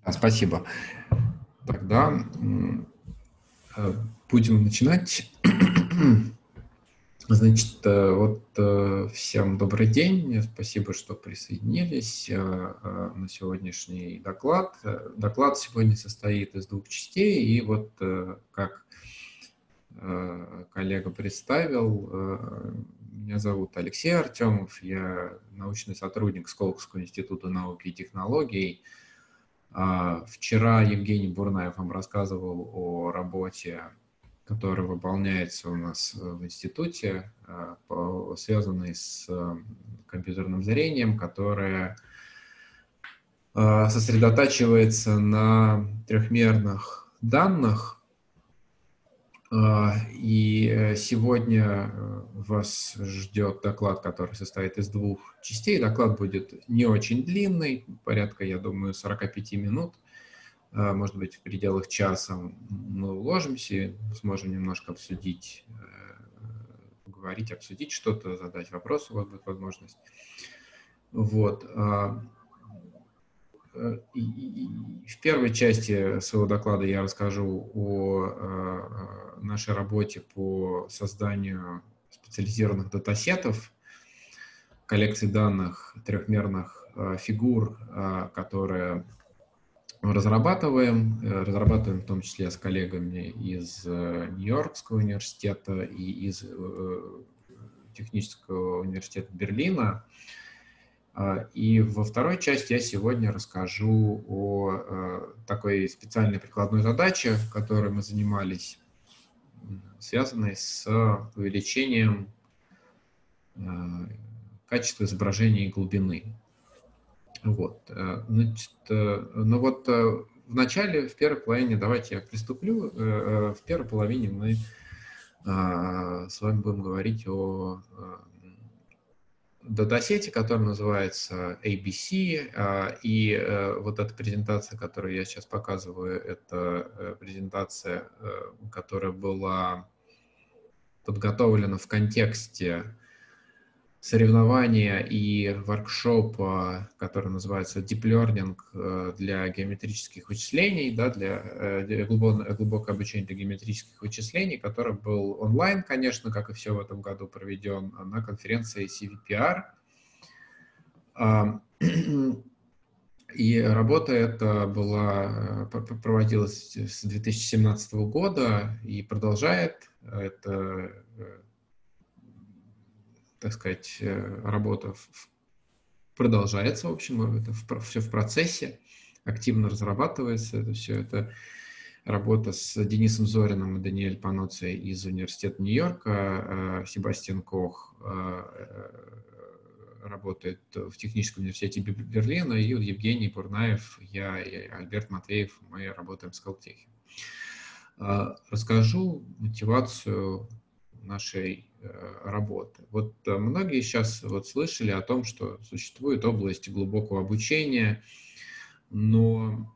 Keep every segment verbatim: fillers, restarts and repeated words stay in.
Спасибо. Тогда м, э, будем начинать. Значит, э, вот э, всем добрый день. Спасибо, что присоединились э, э, на сегодняшний доклад. Э, Доклад сегодня состоит из двух частей, и вот э, как э, коллега представил, э, меня зовут Алексей Артемов, я научный сотрудник Сколковского института науки и технологий. А, Вчера Евгений Бурнаев вам рассказывал о работе, которая выполняется у нас в институте, а, по- связанной с а, компьютерным зрением, которая а, сосредотачивается на трехмерных данных. А, И э, сегодня э, вас ждет доклад, который состоит из двух частей. Доклад будет не очень длинный, порядка, я думаю, сорок пять минут. А, Может быть, в пределах часа мы уложимся, и сможем немножко обсудить, э, поговорить, обсудить что-то, задать вопросы, у вас будет возможность. Вот. а, э, и- и- и В первой части своего доклада я расскажу о э, нашей работе по созданию специализированных датасетов, коллекций данных трехмерных э, фигур, э, которые разрабатываем, э, разрабатываем в том числе с коллегами из э, Нью-Йоркского университета и из э, технического университета Берлина. А, И во второй части я сегодня расскажу о э, такой специальной прикладной задаче, которой мы занимались, м, связанной с увеличением э, качества изображения и глубины. Вот, э, значит, э, ну вот э, в начале, в первой половине, давайте я приступлю. Э, э, В первой половине мы а, с вами будем говорить о э, датасете, который называется эй би си, а, и э, вот эта презентация, которую я сейчас показываю, это э, презентация, э, которая была подготовлена в контексте соревнования и воркшопа, который называется Deep Learning э, для геометрических вычислений, да, для, э, для глубокого, глубокого обучения для геометрических вычислений, который был онлайн, конечно, как и все в этом году, проведен на конференции си ви пи ар. А, И работа эта была, э, проводилась с две тысячи семнадцатого года и продолжает. Это, э, так сказать, э, работа в продолжается, в общем, это в, все в процессе, активно разрабатывается это все. Это работа с Денисом Зориным и Даниэль Паноци из университета Нью-Йорка, Себастьян Кох работает в техническом университете Берлина, и Евгений Бурнаев, я и Альберт Матвеев, мы работаем в Сколтехе. Расскажу мотивацию нашей работы. Вот многие сейчас вот слышали о том, что существует область глубокого обучения, но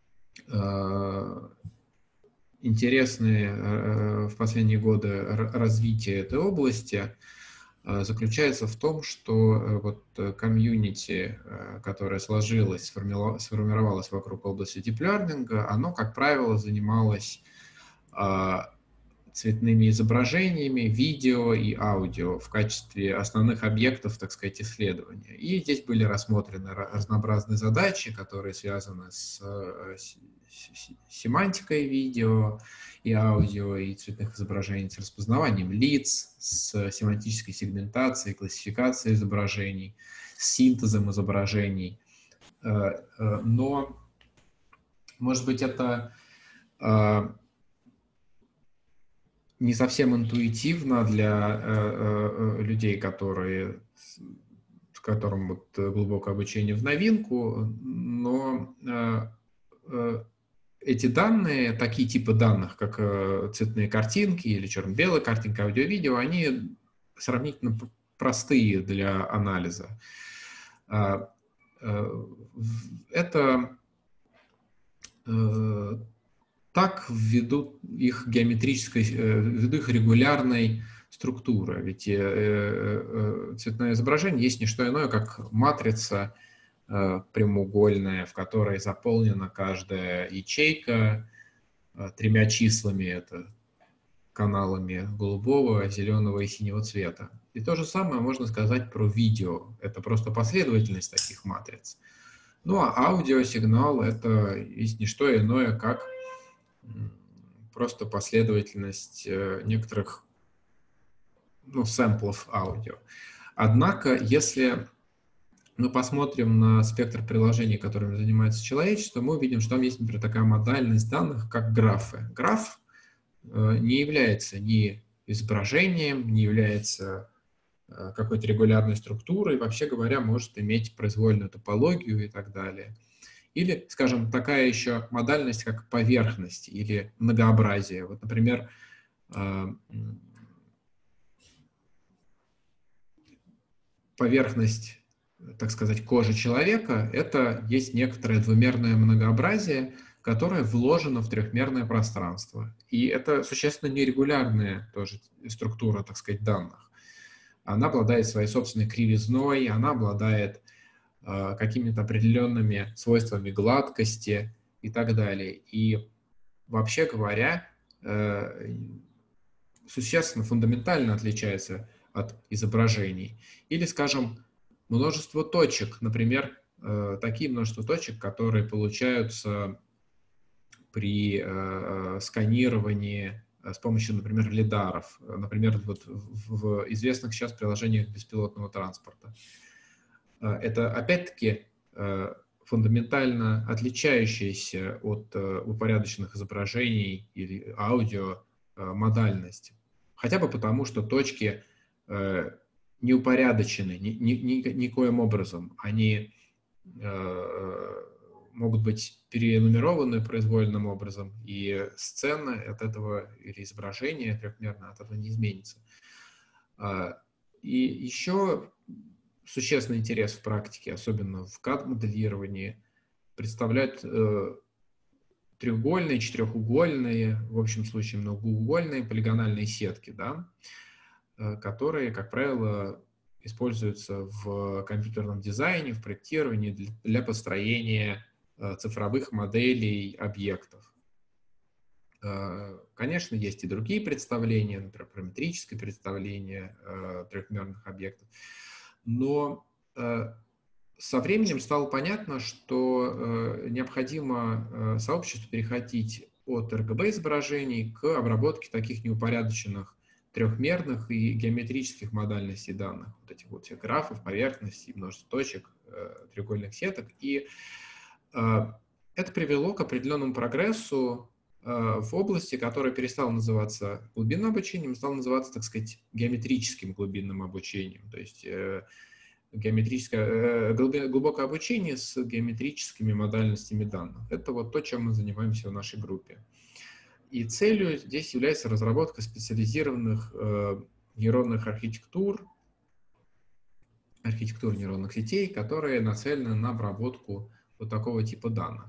э, интересные э, в последние годы развитие этой области э, заключается в том, что э, вот комьюнити, э, которое сложилось, сформировалось вокруг области Deep Learning, оно, как правило, занималось э, цветными изображениями, видео и аудио в качестве основных объектов, так сказать, исследования. И здесь были рассмотрены разнообразные задачи, которые связаны с, с, с семантикой видео и аудио, и цветных изображений, с распознаванием лиц, с семантической сегментацией, классификацией изображений, с синтезом изображений. Но, может быть, это не совсем интуитивно для э, э, людей, которые, с которым вот глубокое обучение в новинку, но э, э, эти данные, такие типы данных, как э, цветные картинки или черно-белые картинки, аудио-видео, они сравнительно простые для анализа. Э, э, это э, так ввиду их геометрической, ввиду их регулярной структуры. Ведь э, э, цветное изображение есть не что иное, как матрица прямоугольная, в которой заполнена каждая ячейка тремя числами, это каналами голубого, зеленого и синего цвета. И то же самое можно сказать про видео. Это просто последовательность таких матриц. Ну а аудиосигнал — это есть не что иное, как просто последовательность некоторых, ну, сэмплов аудио. Однако, если мы посмотрим на спектр приложений, которыми занимается человечество, мы увидим, что там есть, например, такая модальность данных, как графы. Граф не является ни изображением, не является какой-то регулярной структурой, вообще говоря, может иметь произвольную топологию и так далее. Или, скажем, такая еще модальность, как поверхность или многообразие. Вот, например, поверхность, так сказать, кожи человека — это есть некоторое двумерное многообразие, которое вложено в трехмерное пространство. И это существенно нерегулярная тоже структура, так сказать, данных. Она обладает своей собственной кривизной, она обладает э, какими-то определенными свойствами гладкости и так далее. И вообще говоря, э, существенно, фундаментально отличается от изображений. Или, скажем, множество точек, например, э, такие множество точек, которые получаются при э, сканировании с помощью, например, лидаров, например, вот в, в известных сейчас приложениях беспилотного транспорта. Это, опять-таки, э, фундаментально отличающаяся от э, упорядоченных изображений или аудио э, модальность. Хотя бы потому, что точки э, не упорядочены ни, ни, ни, никоим образом. Они э, могут быть перенумерованы произвольным образом, и сцена от этого, или изображение трехмерное от этого не изменится. И еще существенный интерес в практике, особенно в кад-моделировании, представляют э, треугольные, четырехугольные, в общем случае многоугольные полигональные сетки, да, э, которые, как правило, используются в компьютерном дизайне, в проектировании для, для построения э, цифровых моделей объектов. Э, конечно, есть и другие представления, например, параметрическое представление э, трехмерных объектов, но э, со временем стало понятно, что э, необходимо э, сообществу переходить от эр джи би-изображений к обработке таких неупорядоченных трехмерных и геометрических модальностей данных, вот этих вот всех графов, поверхностей, множество точек, э, треугольных сеток. И э, это привело к определенному прогрессу э, в области, которая перестала называться глубинным обучением, стала называться, так сказать, геометрическим глубинным обучением. То есть э, геометрическое, глубокое обучение с геометрическими модальностями данных. Это вот то, чем мы занимаемся в нашей группе. И целью здесь является разработка специализированных э, нейронных архитектур, архитектур нейронных сетей, которые нацелены на обработку вот такого типа данных.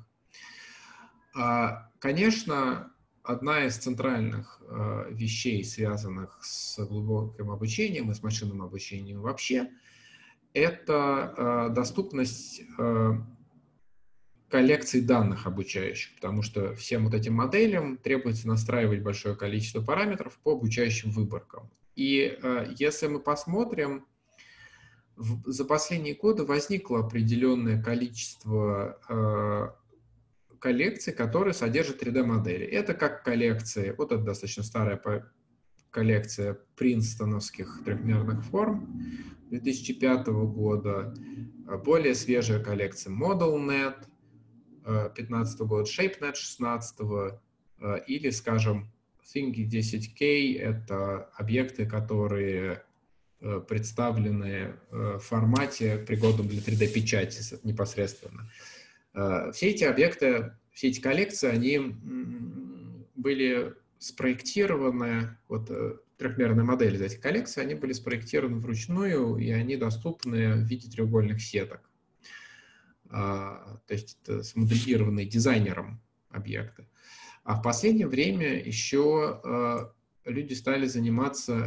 А, конечно, одна из центральных э, вещей, связанных с глубоким обучением и с машинным обучением вообще, это э, доступность э, коллекций данных обучающих, потому что всем вот этим моделям требуется настраивать большое количество параметров по обучающим выборкам. И э, если мы посмотрим, в, за последние годы возникло определенное количество э, коллекций, которые содержат три дэ-модели. Это как коллекции, вот это достаточно старая коллекция принстоновских трехмерных форм две тысячи пятого года, более свежая коллекция ModelNet две тысячи пятнадцатого года, ShapeNet шестнадцатого, или, скажем, Thingy десять кей — это объекты, которые представлены в формате, пригодном для три дэ-печати непосредственно. Все эти объекты, все эти коллекции, они были спроектированы, вот трехмерные модели этих коллекций, они были спроектированы вручную, и они доступны в виде треугольных сеток. То есть это смоделированные дизайнером объекты. А в последнее время еще люди стали заниматься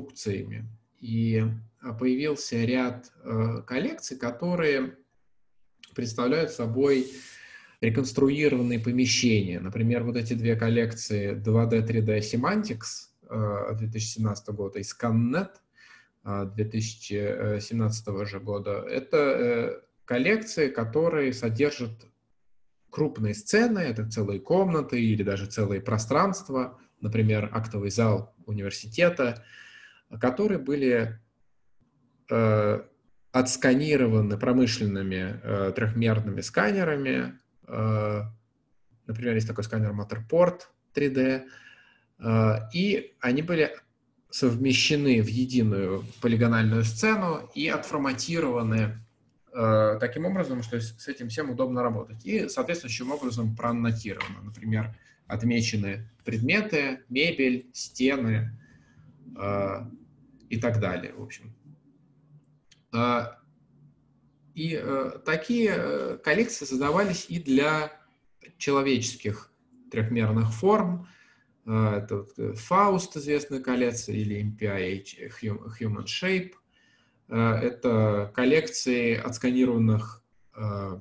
реконструкциями. И появился ряд коллекций, которые представляют собой реконструированные помещения. Например, вот эти две коллекции два дэ три дэ Semantics две тысячи семнадцатого года и ScanNet две тысячи семнадцатого же года. Это коллекции, которые содержат крупные сцены, это целые комнаты или даже целые пространства, например, актовый зал университета, которые были э, отсканированы промышленными э, трехмерными сканерами. Э, например, есть такой сканер Matterport три дэ, э, и они были совмещены в единую полигональную сцену и отформатированы э, таким образом, что с этим всем удобно работать. И соответствующим образом проаннотировано. Например, отмечены предметы, мебель, стены э, и так далее, в общем. Э, и э, такие э, коллекции создавались и для человеческих трехмерных форм. Это Faust, известная коллекция, или эм пи ай эйч, Human Shape. Это коллекции отсканированных э,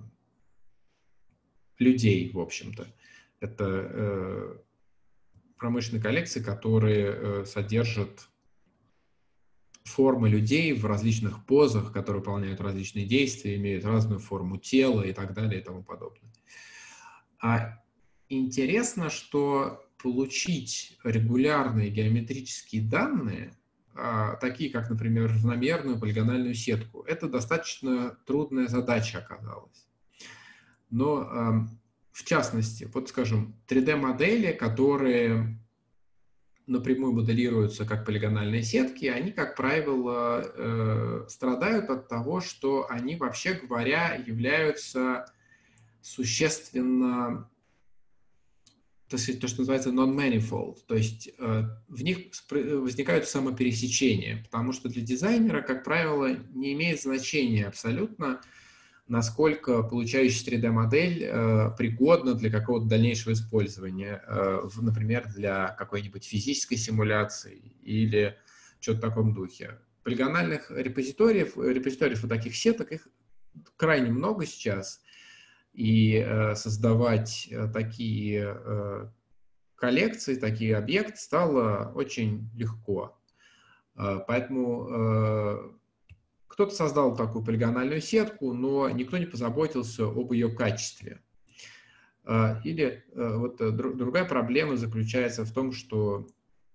людей, в общем-то. Это э, промышленные коллекции, которые э, содержат формы людей в различных позах, которые выполняют различные действия, имеют разную форму тела и так далее и тому подобное. А интересно, что получить регулярные геометрические данные, такие как, например, равномерную полигональную сетку, это достаточно трудная задача оказалась. Но, в частности, вот, скажем, три дэ-модели, которые напрямую моделируются как полигональные сетки, они, как правило, страдают от того, что они, вообще говоря, являются существенно, то, что называется non-manifold, то есть э, в них возникают самопересечения, потому что для дизайнера, как правило, не имеет значения абсолютно, насколько получающаяся три дэ-модель э, пригодна для какого-то дальнейшего использования, э, в, например, для какой-нибудь физической симуляции или что-то в таком духе. Полигональных репозиториев, репозиториев вот таких сеток, их крайне много сейчас. И э, создавать э, такие э, коллекции, такие объекты стало очень легко. Э, поэтому э, кто-то создал такую полигональную сетку, но никто не позаботился об ее качестве. Э, или э, вот э, друг, другая проблема заключается в том, что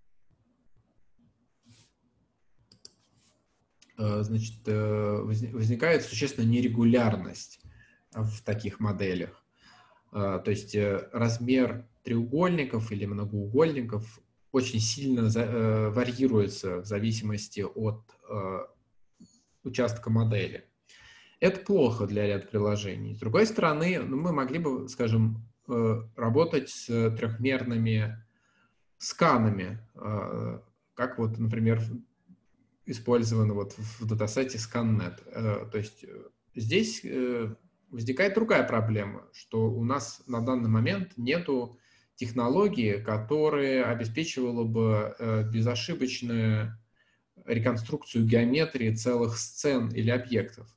э, значит, э, возникает существенная нерегулярность в таких моделях. То есть размер треугольников или многоугольников очень сильно варьируется в зависимости от участка модели. Это плохо для ряда приложений. С другой стороны, ну, мы могли бы, скажем, работать с трехмерными сканами, как вот, например, использовано вот в датасете ScanNet. То есть здесь возникает другая проблема, что у нас на данный момент нету технологии, которая обеспечивала бы безошибочную реконструкцию геометрии целых сцен или объектов.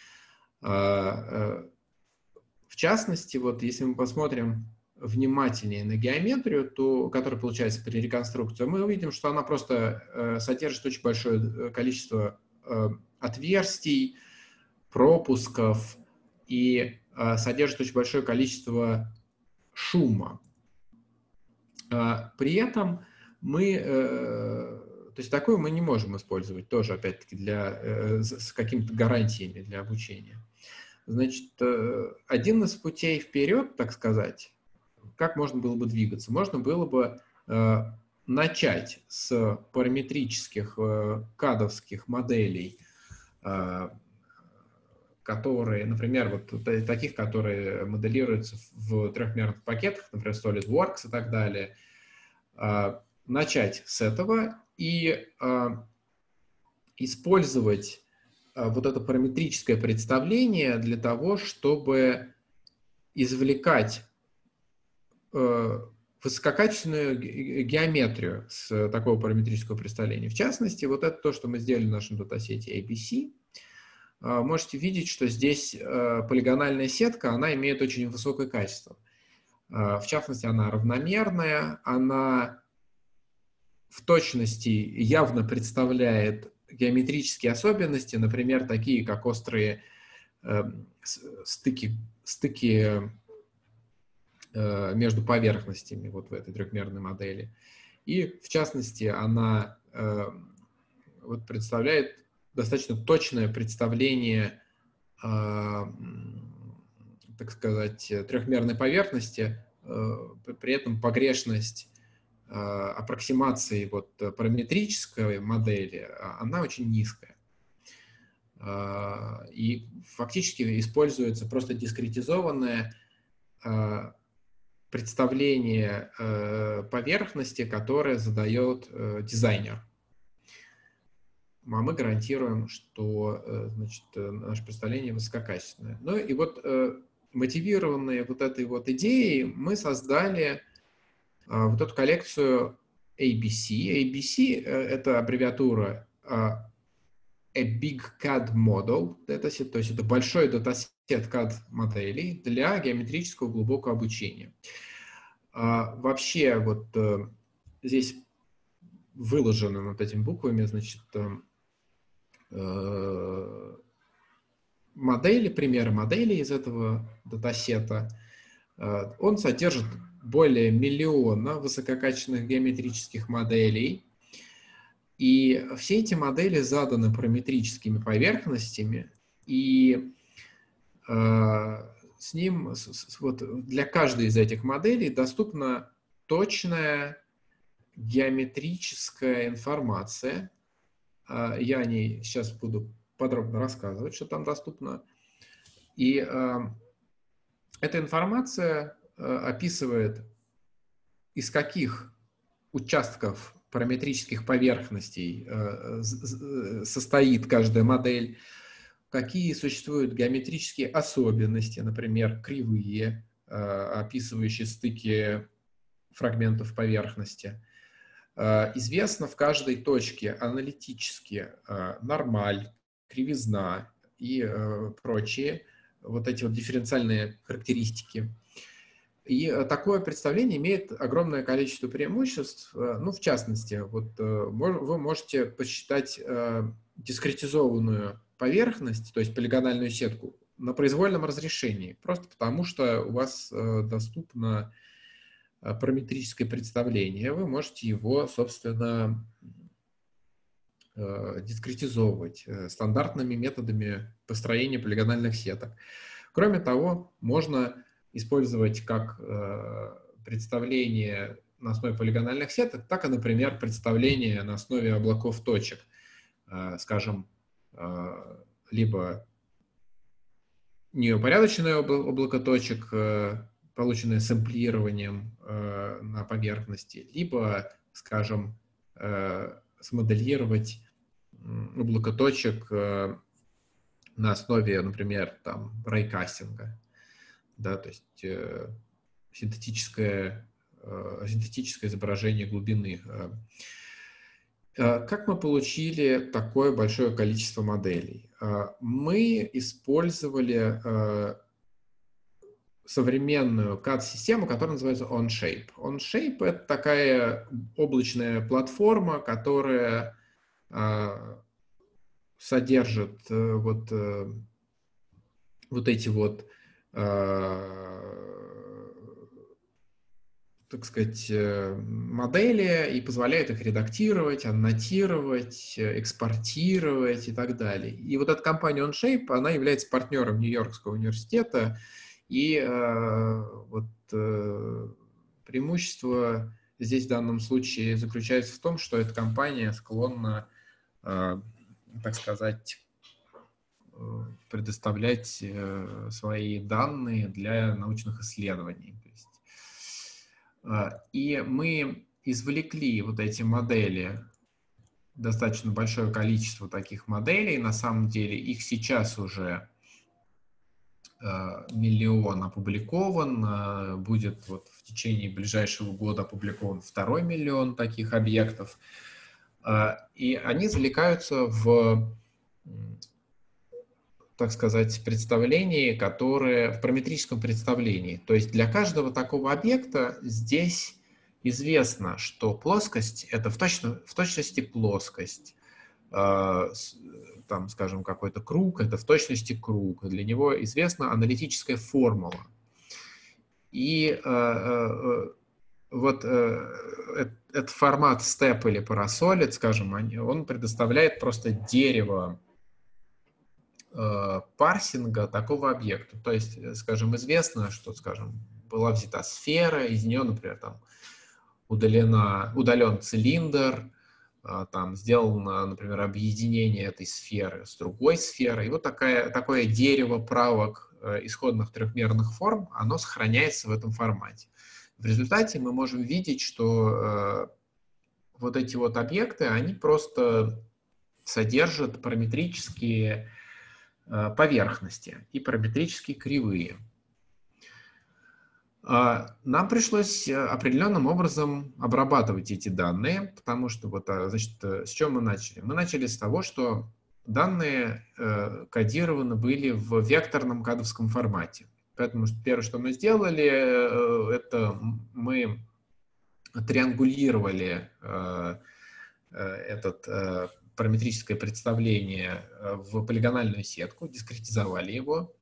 В частности, вот если мы посмотрим внимательнее на геометрию, то, которая получается при реконструкции, мы увидим, что она просто содержит очень большое количество отверстий, пропусков, и э, содержит очень большое количество шума. Э, при этом мы, э, то есть такое мы не можем использовать тоже, опять-таки, для, э, с какими-то гарантиями для обучения. Значит, э, один из путей вперед, так сказать, как можно было бы двигаться? Можно было бы э, начать с параметрических э, кадовских моделей, э, которые, например, вот таких, которые моделируются в трехмерных пакетах, например, SolidWorks и так далее, начать с этого и использовать вот это параметрическое представление для того, чтобы извлекать высококачественную геометрию с такого параметрического представления. В частности, вот это то, что мы сделали в нашем датасете эй би си. можете видеть, что здесь полигональная сетка, она имеет очень высокое качество. В частности, она равномерная, она в точности явно представляет геометрические особенности, например, такие как острые э, стыки, стыки э, между поверхностями вот в этой трехмерной модели. И, в частности, она э, вот представляет достаточно точное представление, э, так сказать, трехмерной поверхности, э, при этом погрешность э, аппроксимации вот параметрической модели, она очень низкая. Э, и фактически используется просто дискретизованное э, представление э, поверхности, которое задает э, дизайнер. А мы гарантируем, что э, значит, наше представление высококачественное. Ну и вот э, мотивированные вот этой вот идеей мы создали э, вот эту коллекцию эй би си. эй би си э, это аббревиатура э, A Big си эй ди Model Dataset, то есть это большой датасет си эй ди моделей для геометрического глубокого обучения. А, вообще вот э, здесь выложено вот этими буквами, значит, э, модели, примеры моделей из этого датасета. Э, он содержит более миллиона высококачественных геометрических моделей, и все эти модели заданы параметрическими поверхностями, и э, с ним, с, с, вот для каждой из этих моделей доступна точная геометрическая информация. Я о ней сейчас буду подробно рассказывать, что там доступно. И э, эта информация э, описывает, из каких участков параметрических поверхностей э, состоит каждая модель, какие существуют геометрические особенности, например, кривые, э, описывающие стыки фрагментов поверхности. Известно в каждой точке аналитически нормаль, кривизна и прочие вот эти вот дифференциальные характеристики. И такое представление имеет огромное количество преимуществ. Ну, в частности, вот вы можете посчитать дискретизованную поверхность, то есть полигональную сетку, на произвольном разрешении, просто потому что у вас доступно параметрическое представление, вы можете его, собственно, дискретизовывать стандартными методами построения полигональных сеток. Кроме того, можно использовать как представление на основе полигональных сеток, так и, например, представление на основе облаков точек. Скажем, либо неупорядоченное облако точек, полученное сэмплированием э, на поверхности, либо, скажем, э, смоделировать облако точек э, на основе, например, там, райкастинга, да, то есть э, синтетическое, э, синтетическое изображение глубины. Как мы получили такое большое количество моделей? Мы использовали э, современную си эй ди-систему, которая называется OnShape. OnShape — это такая облачная платформа, которая э, содержит э, вот, э, вот эти вот, э, так сказать, модели и позволяет их редактировать, аннотировать, экспортировать и так далее. И вот эта компания OnShape, она является партнером Нью-Йоркского университета. И э, вот э, преимущество здесь в данном случае заключается в том, что эта компания склонна, э, так сказать, предоставлять э, свои данные для научных исследований. То есть, э, и мы извлекли вот эти модели, достаточно большое количество таких моделей. На самом деле их сейчас уже миллион опубликован, будет вот в течение ближайшего года опубликован второй миллион таких объектов, и они залекаются в так сказать, представлении, которое в параметрическом представлении. То есть для каждого такого объекта здесь известно, что плоскость — это в, точно, в точности плоскость. Там, скажем, какой-то круг — это в точности круг. Для него известна аналитическая формула. И вот этот формат степ или парасолид, скажем, он предоставляет просто дерево парсинга такого объекта. То есть, скажем, известно, что, скажем, была взята сфера, из нее, например, там удалена, удален цилиндр, там сделано, например, объединение этой сферы с другой сферой. И вот такая, такое дерево правок исходных трехмерных форм, оно сохраняется в этом формате. В результате мы можем видеть, что э, вот эти вот объекты, они просто содержат параметрические э, поверхности и параметрические кривые. Э, нам пришлось определенным образом обрабатывать эти данные, потому что вот, значит, с чего мы начали? Мы начали с того, что данные э, кодированы были в векторном кадовском формате. Поэтому первое, что мы сделали, это мы триангулировали э, этот э, параметрическое представление в полигональную сетку, дискретизовали его.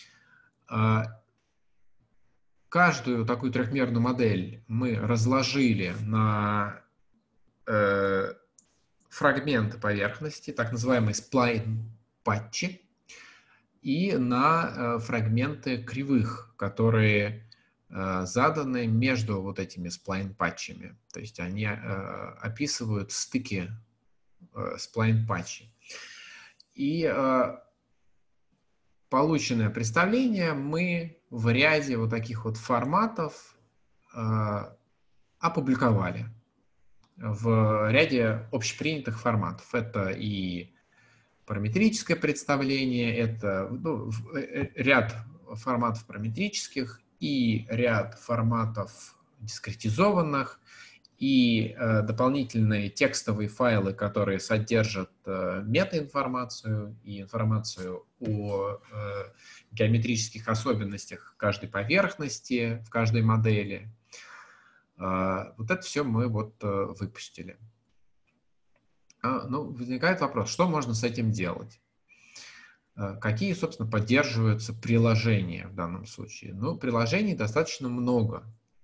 Каждую такую трехмерную модель мы разложили на э, фрагменты поверхности, так называемые сплайн-патчи, и на э, фрагменты кривых, которые э, заданы между вот этими сплайн-патчами. То есть они э, описывают стыки э, сплайн-патчей. И э, полученное представление мы в ряде вот таких вот форматов э, опубликовали. В ряде общепринятых форматов. Это и параметрическое представление, это ну, ряд форматов параметрических и ряд форматов дискретизованных, и э, дополнительные текстовые файлы, которые содержат э, метаинформацию и информацию о э, геометрических особенностях каждой поверхности в каждой модели. Э, вот это все мы вот э, выпустили. Ну, возникает вопрос, что можно с этим делать? Какие, собственно, поддерживаются приложения в данном случае? Ну, приложений достаточно много.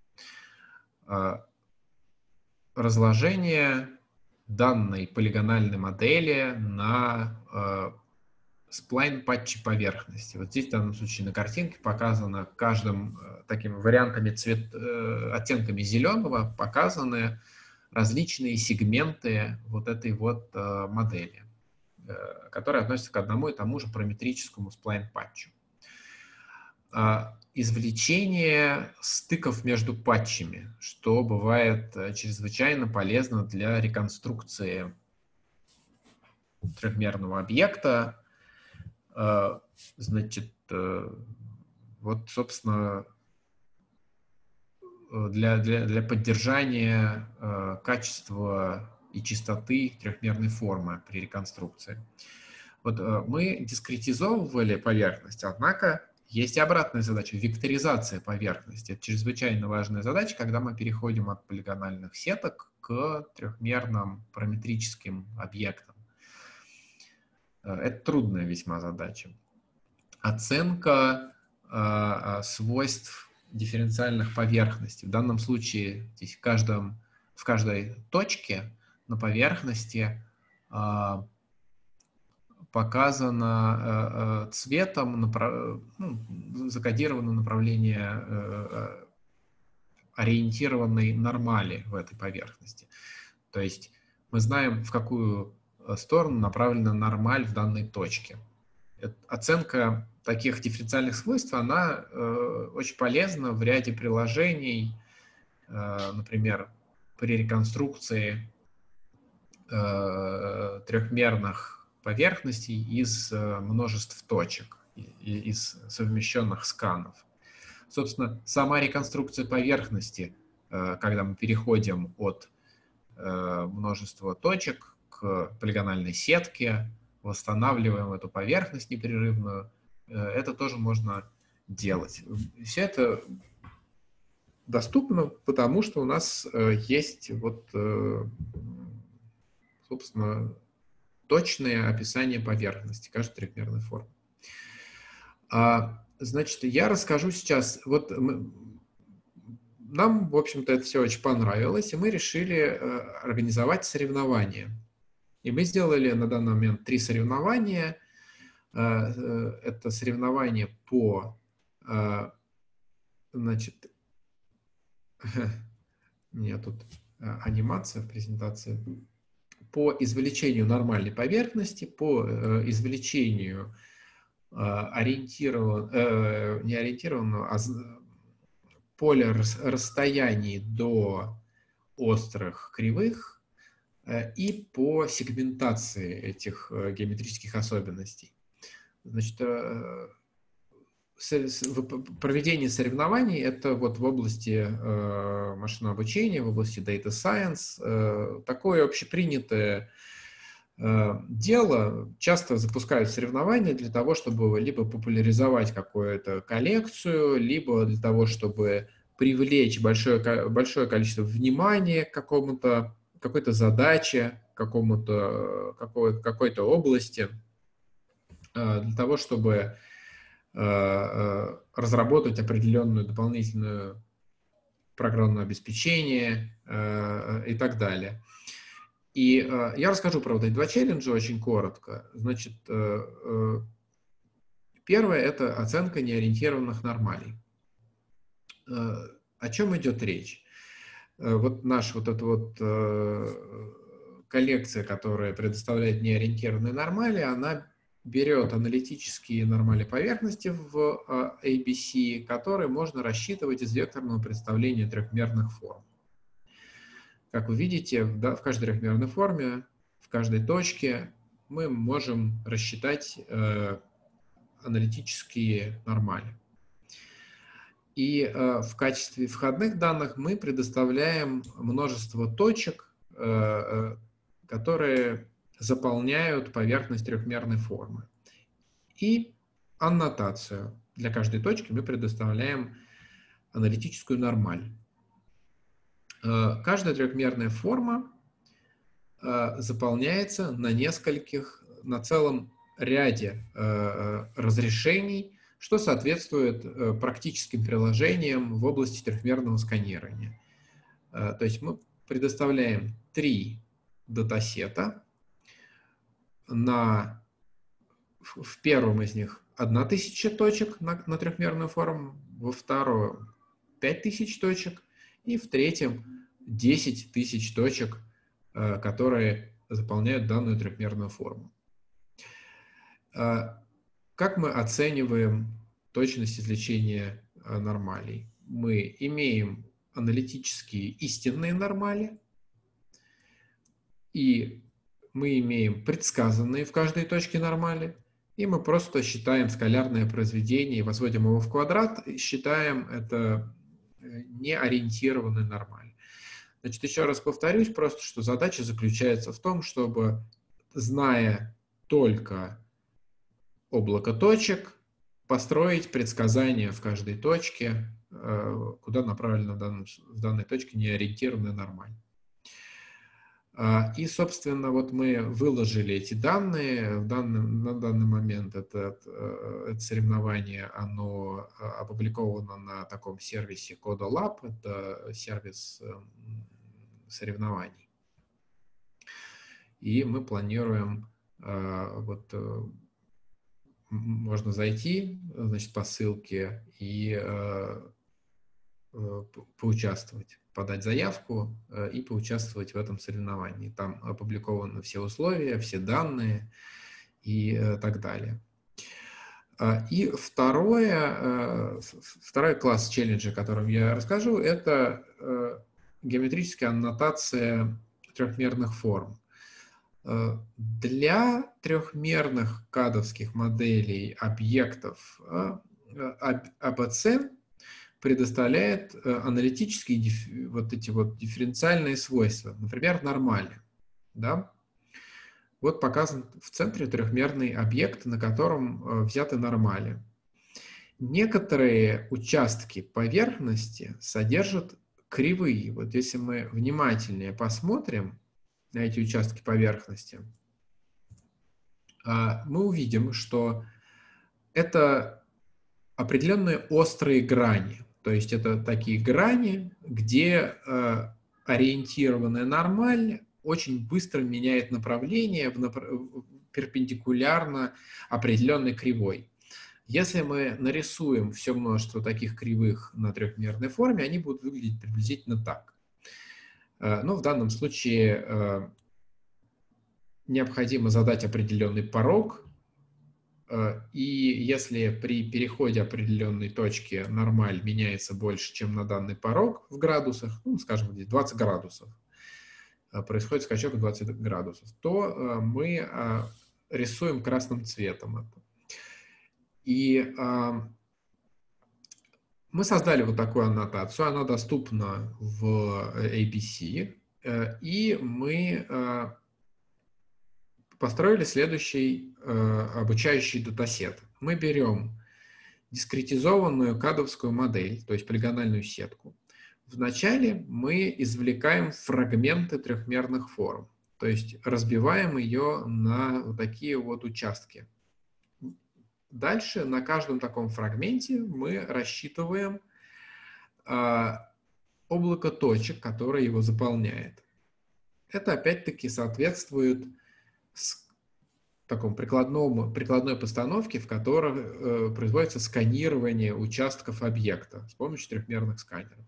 Разложение данной полигональной модели на сплайн-патчи поверхности. Вот здесь в данном случае на картинке показано каждым такими вариантами, цвет, оттенками зеленого показаны различные сегменты вот этой вот э, модели, э, которые относятся к одному и тому же параметрическому сплайн-патчу. Э, извлечение стыков между патчами, что бывает э, чрезвычайно полезно для реконструкции трехмерного объекта. Э, значит, э, вот, собственно, Для, для, для поддержания э, качества и чистоты трехмерной формы при реконструкции. Вот э, мы дискретизовывали поверхность, однако есть и обратная задача — векторизация поверхности. Это чрезвычайно важная задача, когда мы переходим от полигональных сеток к трехмерным параметрическим объектам. Это трудная весьма задача. Оценка э, свойств дифференциальных поверхностей. В данном случае здесь в, каждом, в каждой точке на поверхности э, показано э, цветом направ... ну, закодировано направление э, ориентированной нормали в этой поверхности. То есть мы знаем, в какую сторону направлена нормаль в данной точке. Оценка таких дифференциальных свойств, она э, очень полезна в ряде приложений, э, например, при реконструкции э, трехмерных поверхностей из э, множеств точек, и, из совмещенных сканов. Собственно, сама реконструкция поверхности, э, когда мы переходим от э, множества точек к полигональной сетке, восстанавливаем эту поверхность непрерывную. Это тоже можно делать. Все это доступно, потому что у нас есть вот, собственно, точное описание поверхности каждой трехмерной формы. Значит, я расскажу сейчас, вот мы, нам, в общем-то, это все очень понравилось, и мы решили организовать соревнования. И мы сделали на данный момент три соревнования. Это соревнования по, значит, у меня тут анимация в презентации, по извлечению нормальной поверхности, по извлечению ориентированного, не ориентированного, а поля расстояний до острых кривых и по сегментации этих геометрических особенностей. Значит, проведение соревнований — это вот в области машинного обучения, в области data science, такое общепринятое дело. Часто запускают соревнования для того, чтобы либо популяризовать какую-то коллекцию, либо для того, чтобы привлечь большое, большое количество внимания к какому-то, какой-то задаче, какому-то, какой, какой-то области, для того, чтобы разработать определенную дополнительную программное обеспечение и так далее. И я расскажу про вот эти два челленджа очень коротко. Значит, первое — это оценка неориентированных нормалей. О чем идет речь? Вот наша вот эта вот коллекция, которая предоставляет неориентированные нормали, она берет аналитические нормали поверхности в эй би си, которые можно рассчитывать из векторного представления трехмерных форм. Как вы видите, да, в каждой трехмерной форме, в каждой точке мы можем рассчитать э, аналитические нормали. И э, в качестве входных данных мы предоставляем множество точек, э, которые заполняют поверхность трехмерной формы. И аннотацию. Для каждой точки мы предоставляем аналитическую нормаль. Каждая трехмерная форма заполняется на нескольких, на целом ряде разрешений, что соответствует практическим приложениям в области трехмерного сканирования. То есть мы предоставляем три датасета. На, в первом из них одна тысяча точек на, на трехмерную форму, во втором пять тысяч точек, и в третьем десять тысяч точек, которые заполняют данную трехмерную форму. Как мы оцениваем точность извлечения нормалей? Мы имеем аналитические истинные нормали, и мы имеем предсказанные в каждой точке нормали, и мы просто считаем скалярное произведение, возводим его в квадрат, и считаем это неориентированной нормаль. Значит, еще раз повторюсь, просто что задача заключается в том, чтобы, зная только облако точек, построить предсказания в каждой точке, куда направлена в, данном, в данной точке неориентированная нормаль. И, собственно, вот мы выложили эти данные. В данный, на данный момент это, это соревнование, оно опубликовано на таком сервисе CodaLab, это сервис соревнований. И мы планируем, вот, можно зайти, значит, по ссылке и поучаствовать, подать заявку и поучаствовать в этом соревновании. Там опубликованы все условия, все данные и так далее. И второе, второй класс челленджа, о котором я расскажу, это геометрическая аннотация трехмерных форм. Для трехмерных кадовских моделей объектов эй би си предоставляет аналитические вот эти вот дифференциальные свойства, например, нормали. Да? Вот показан в центре трехмерный объект, на котором взяты нормали. Некоторые участки поверхности содержат кривые. Вот если мы внимательнее посмотрим на эти участки поверхности, мы увидим, что это определенные острые грани. То есть это такие грани, где ориентированная нормаль очень быстро меняет направление в направ... перпендикулярно определенной кривой. Если мы нарисуем все множество таких кривых на трехмерной форме, они будут выглядеть приблизительно так. Но в данном случае необходимо задать определенный порог, и если при переходе определенной точки нормаль меняется больше, чем на данный порог в градусах, ну, скажем, здесь двадцать градусов, происходит скачок в двадцать градусов, то мы рисуем красным цветом это. И мы создали вот такую аннотацию, она доступна в эй би си, и мы построили следующий э, обучающий датасет. Мы берем дискретизованную кадовскую модель, то есть полигональную сетку. Вначале мы извлекаем фрагменты трехмерных форм, то есть разбиваем ее на вот такие вот участки. Дальше на каждом таком фрагменте мы рассчитываем э, облако точек, которое его заполняет. Это опять-таки соответствует с таком прикладном, прикладной постановке, в которой э, производится сканирование участков объекта с помощью трехмерных сканеров.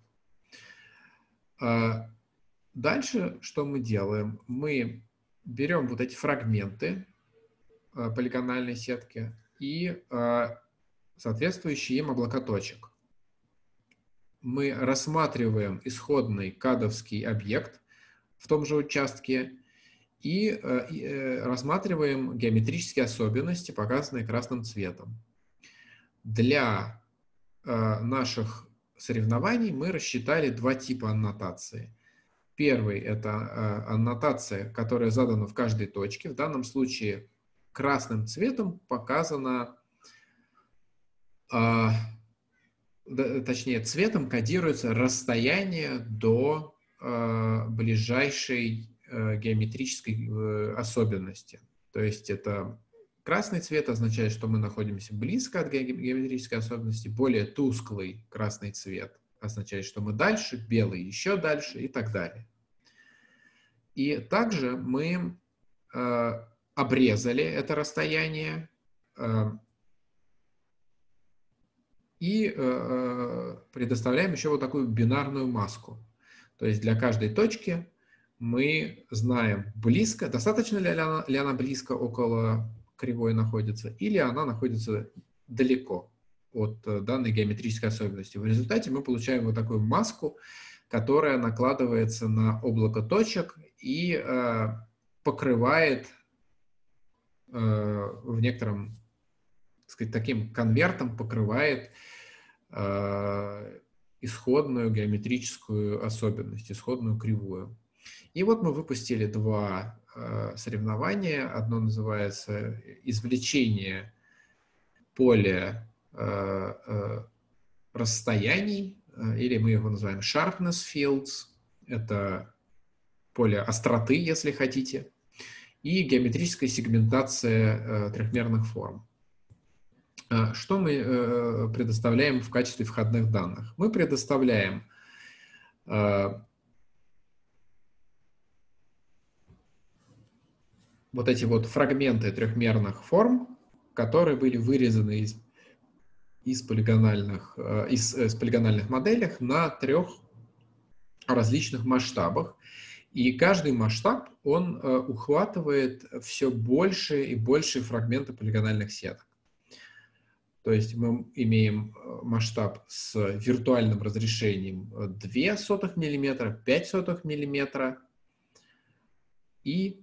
А дальше что мы делаем? Мы берем вот эти фрагменты э, полигональной сетки и э, соответствующие им облака точек. Мы рассматриваем исходный кадовский объект в том же участке и э, рассматриваем геометрические особенности, показанные красным цветом. Для э, наших соревнований мы рассчитали два типа аннотации. Первый – это э, аннотация, которая задана в каждой точке. В данном случае красным цветом показано, э, точнее, цветом кодируется расстояние до э, ближайшей геометрической особенности. То есть это красный цвет означает, что мы находимся близко от геометрической особенности, более тусклый красный цвет означает, что мы дальше, белый еще дальше и так далее. И также мы э, обрезали это расстояние э, и э, предоставляем еще вот такую бинарную маску. То есть для каждой точки мы знаем, близко, достаточно ли она, ли она близко около кривой находится, или она находится далеко от данной геометрической особенности. В результате мы получаем вот такую маску, которая накладывается на облако точек и э, покрывает э, в некотором, так сказать, таким конвертом покрывает э, исходную геометрическую особенность, исходную кривую. И вот мы выпустили два э, соревнования. Одно называется «Извлечение поля э, э, расстояний», э, или мы его называем «Sharpness Fields». Это поле остроты, если хотите, и геометрическая сегментация э, трехмерных форм. Э, что мы э, предоставляем в качестве входных данных? Мы предоставляем э, вот эти вот фрагменты трехмерных форм, которые были вырезаны из, из, полигональных, из, из полигональных моделях на трех различных масштабах. И каждый масштаб, он ухватывает все больше и больше фрагменты полигональных сеток. То есть мы имеем масштаб с виртуальным разрешением две сотых миллиметра, пять сотых миллиметра и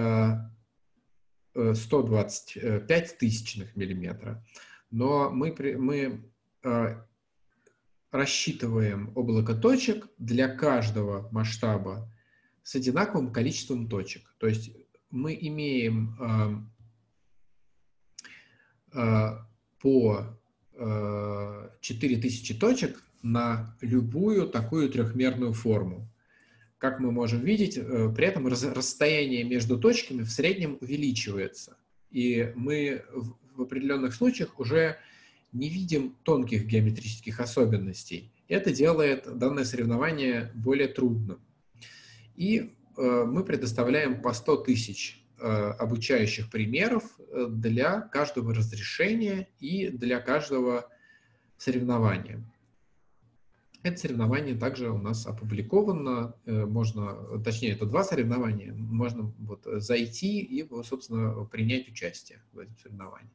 сто двадцать пять тысячных миллиметра. Но мы, мы э, рассчитываем облако точек для каждого масштаба с одинаковым количеством точек. То есть мы имеем по четыре тысячи точек на любую такую трехмерную форму. Как мы можем видеть, при этом расстояние между точками в среднем увеличивается. И мы в определенных случаях уже не видим тонких геометрических особенностей. Это делает данное соревнование более трудным. И мы предоставляем по сто тысяч обучающих примеров для каждого разрешения и для каждого соревнования. Это соревнование также у нас опубликовано, можно, точнее, это два соревнования, можно вот зайти и, собственно, принять участие в этом соревновании.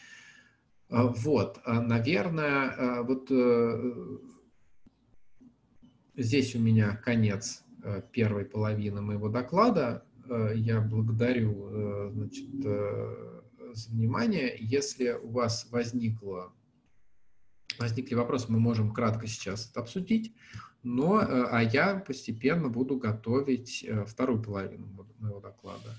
Вот, наверное, вот здесь у меня конец первой половины моего доклада. Я благодарю, значит, за внимание. Если у вас возникло, возникли вопросы, мы можем кратко сейчас это обсудить, но, а я постепенно буду готовить вторую половину моего доклада.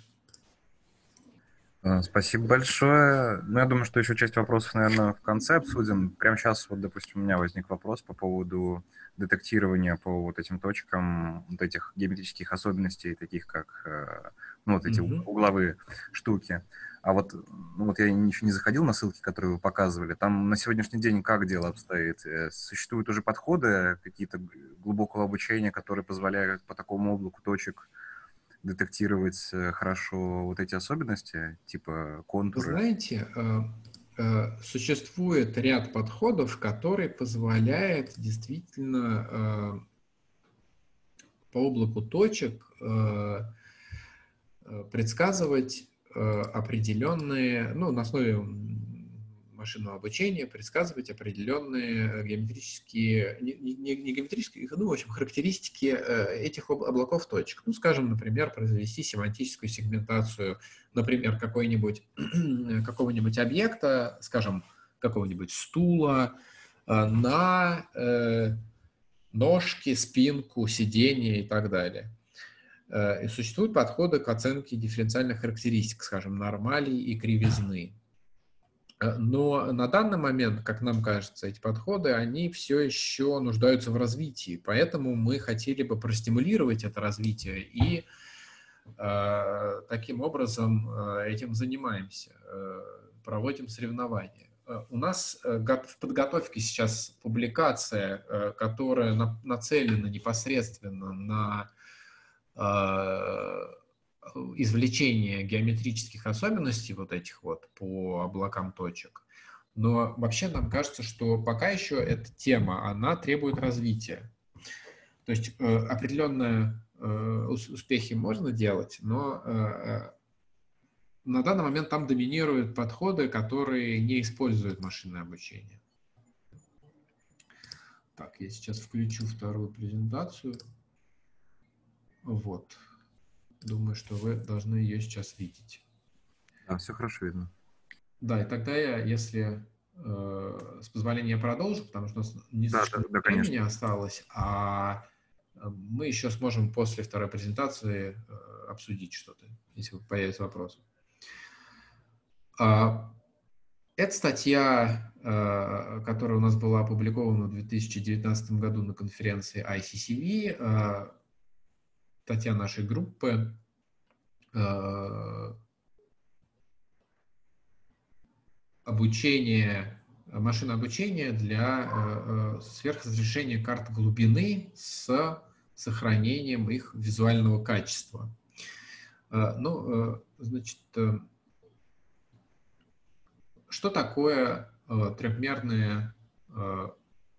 Спасибо большое. Ну, я думаю, что еще часть вопросов, наверное, в конце обсудим. Прямо сейчас, вот, допустим, у меня возник вопрос по поводу детектирования по вот этим точкам, вот этих геометрических особенностей, таких как, ну, вот эти Mm-hmm. угловые штуки. А вот, ну, вот я еще не заходил на ссылки, которые вы показывали. Там на сегодняшний день как дело обстоит? Существуют уже подходы, какие-то глубокого обучения, которые позволяют по такому облаку точек детектировать хорошо вот эти особенности, типа контуры? Вы знаете, существует ряд подходов, который позволяет действительно по облаку точек предсказывать определенные, ну, на основе машинного обучения предсказывать определенные геометрические, не, не, не геометрические, ну, в общем, характеристики этих облаков точек. Ну, скажем, например, произвести семантическую сегментацию, например, какой-нибудь, какого-нибудь объекта, скажем, какого-нибудь стула на э, ножки, спинку, сиденье и так далее. И существуют подходы к оценке дифференциальных характеристик, скажем, нормалей и кривизны. Но на данный момент, как нам кажется, эти подходы, они все еще нуждаются в развитии. Поэтому мы хотели бы простимулировать это развитие и э, таким образом э, этим занимаемся, э, проводим соревнования. У нас э, в подготовке сейчас публикация, э, которая на, нацелена непосредственно на э, извлечение геометрических особенностей вот этих вот по облакам точек. Но вообще нам кажется, что пока еще эта тема, она требует развития. То есть э, определенные э, успехи можно делать, но э, на данный момент там доминируют подходы, которые не используют машинное обучение. Так, я сейчас включу вторую презентацию. Вот. Думаю, что вы должны ее сейчас видеть. Да, все хорошо видно. Да, и тогда я, если э, с позволения я продолжу, потому что у нас не Да, слишком да, да, времени конечно. осталось, а мы еще сможем после второй презентации э, обсудить что-то, если появятся вопросы. А, это статья, э, которая у нас была опубликована в две тысячи девятнадцатом году на конференции ай си си ви, э, статья нашей группы. Э, обучение, машинное обучение для э, сверхразрешения карт глубины с сохранением их визуального качества. Э, ну, э, значит, э, что такое э, трехмерная э,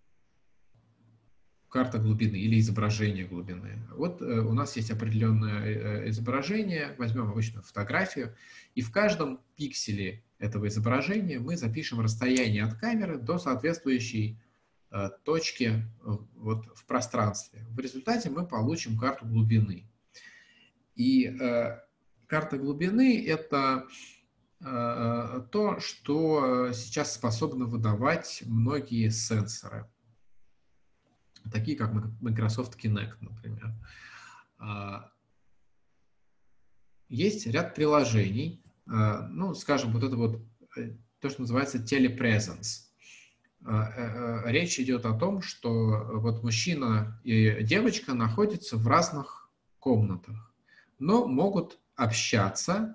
карта глубины или изображение глубины? Вот э, у нас есть определенное э, изображение, возьмем обычную фотографию, и в каждом пикселе этого изображения мы запишем расстояние от камеры до соответствующей э, точки э, вот, в пространстве. В результате мы получим карту глубины. И э, карта глубины – это э, то, что сейчас способны выдавать многие сенсоры, такие как Microsoft Kinect, например. есть ряд приложений, ну, скажем, вот это вот, то, что называется telepresence. Речь идет о том, что вот мужчина и девочка находятся в разных комнатах, но могут общаться,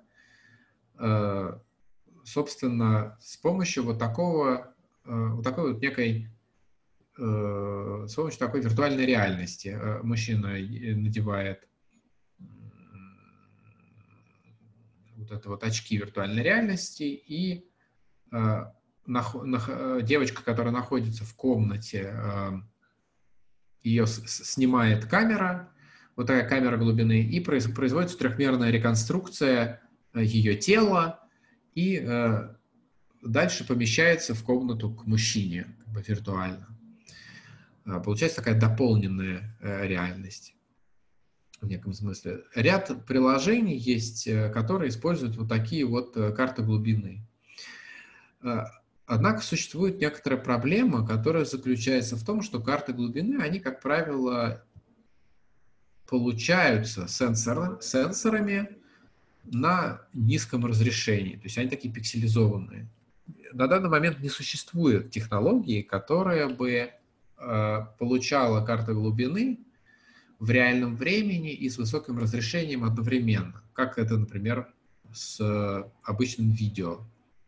собственно, с помощью вот такого, вот такой вот некой, с помощью такой виртуальной реальности. Мужчина надевает вот это вот очки виртуальной реальности, и девочка, которая находится в комнате, ее снимает камера, вот такая камера глубины, и производится трехмерная реконструкция ее тела, и дальше помещается в комнату к мужчине, как бы виртуально. Получается такая дополненная реальность в неком смысле. Ряд приложений есть, которые используют вот такие вот карты глубины. Однако существует некоторая проблема, которая заключается в том, что карты глубины, они, как правило, получаются сенсор, сенсорами на низком разрешении. То есть они такие пикселизованные. На данный момент не существует технологии, которая бы э, получала карты глубины в реальном времени и с высоким разрешением одновременно, как это, например, с обычным видео.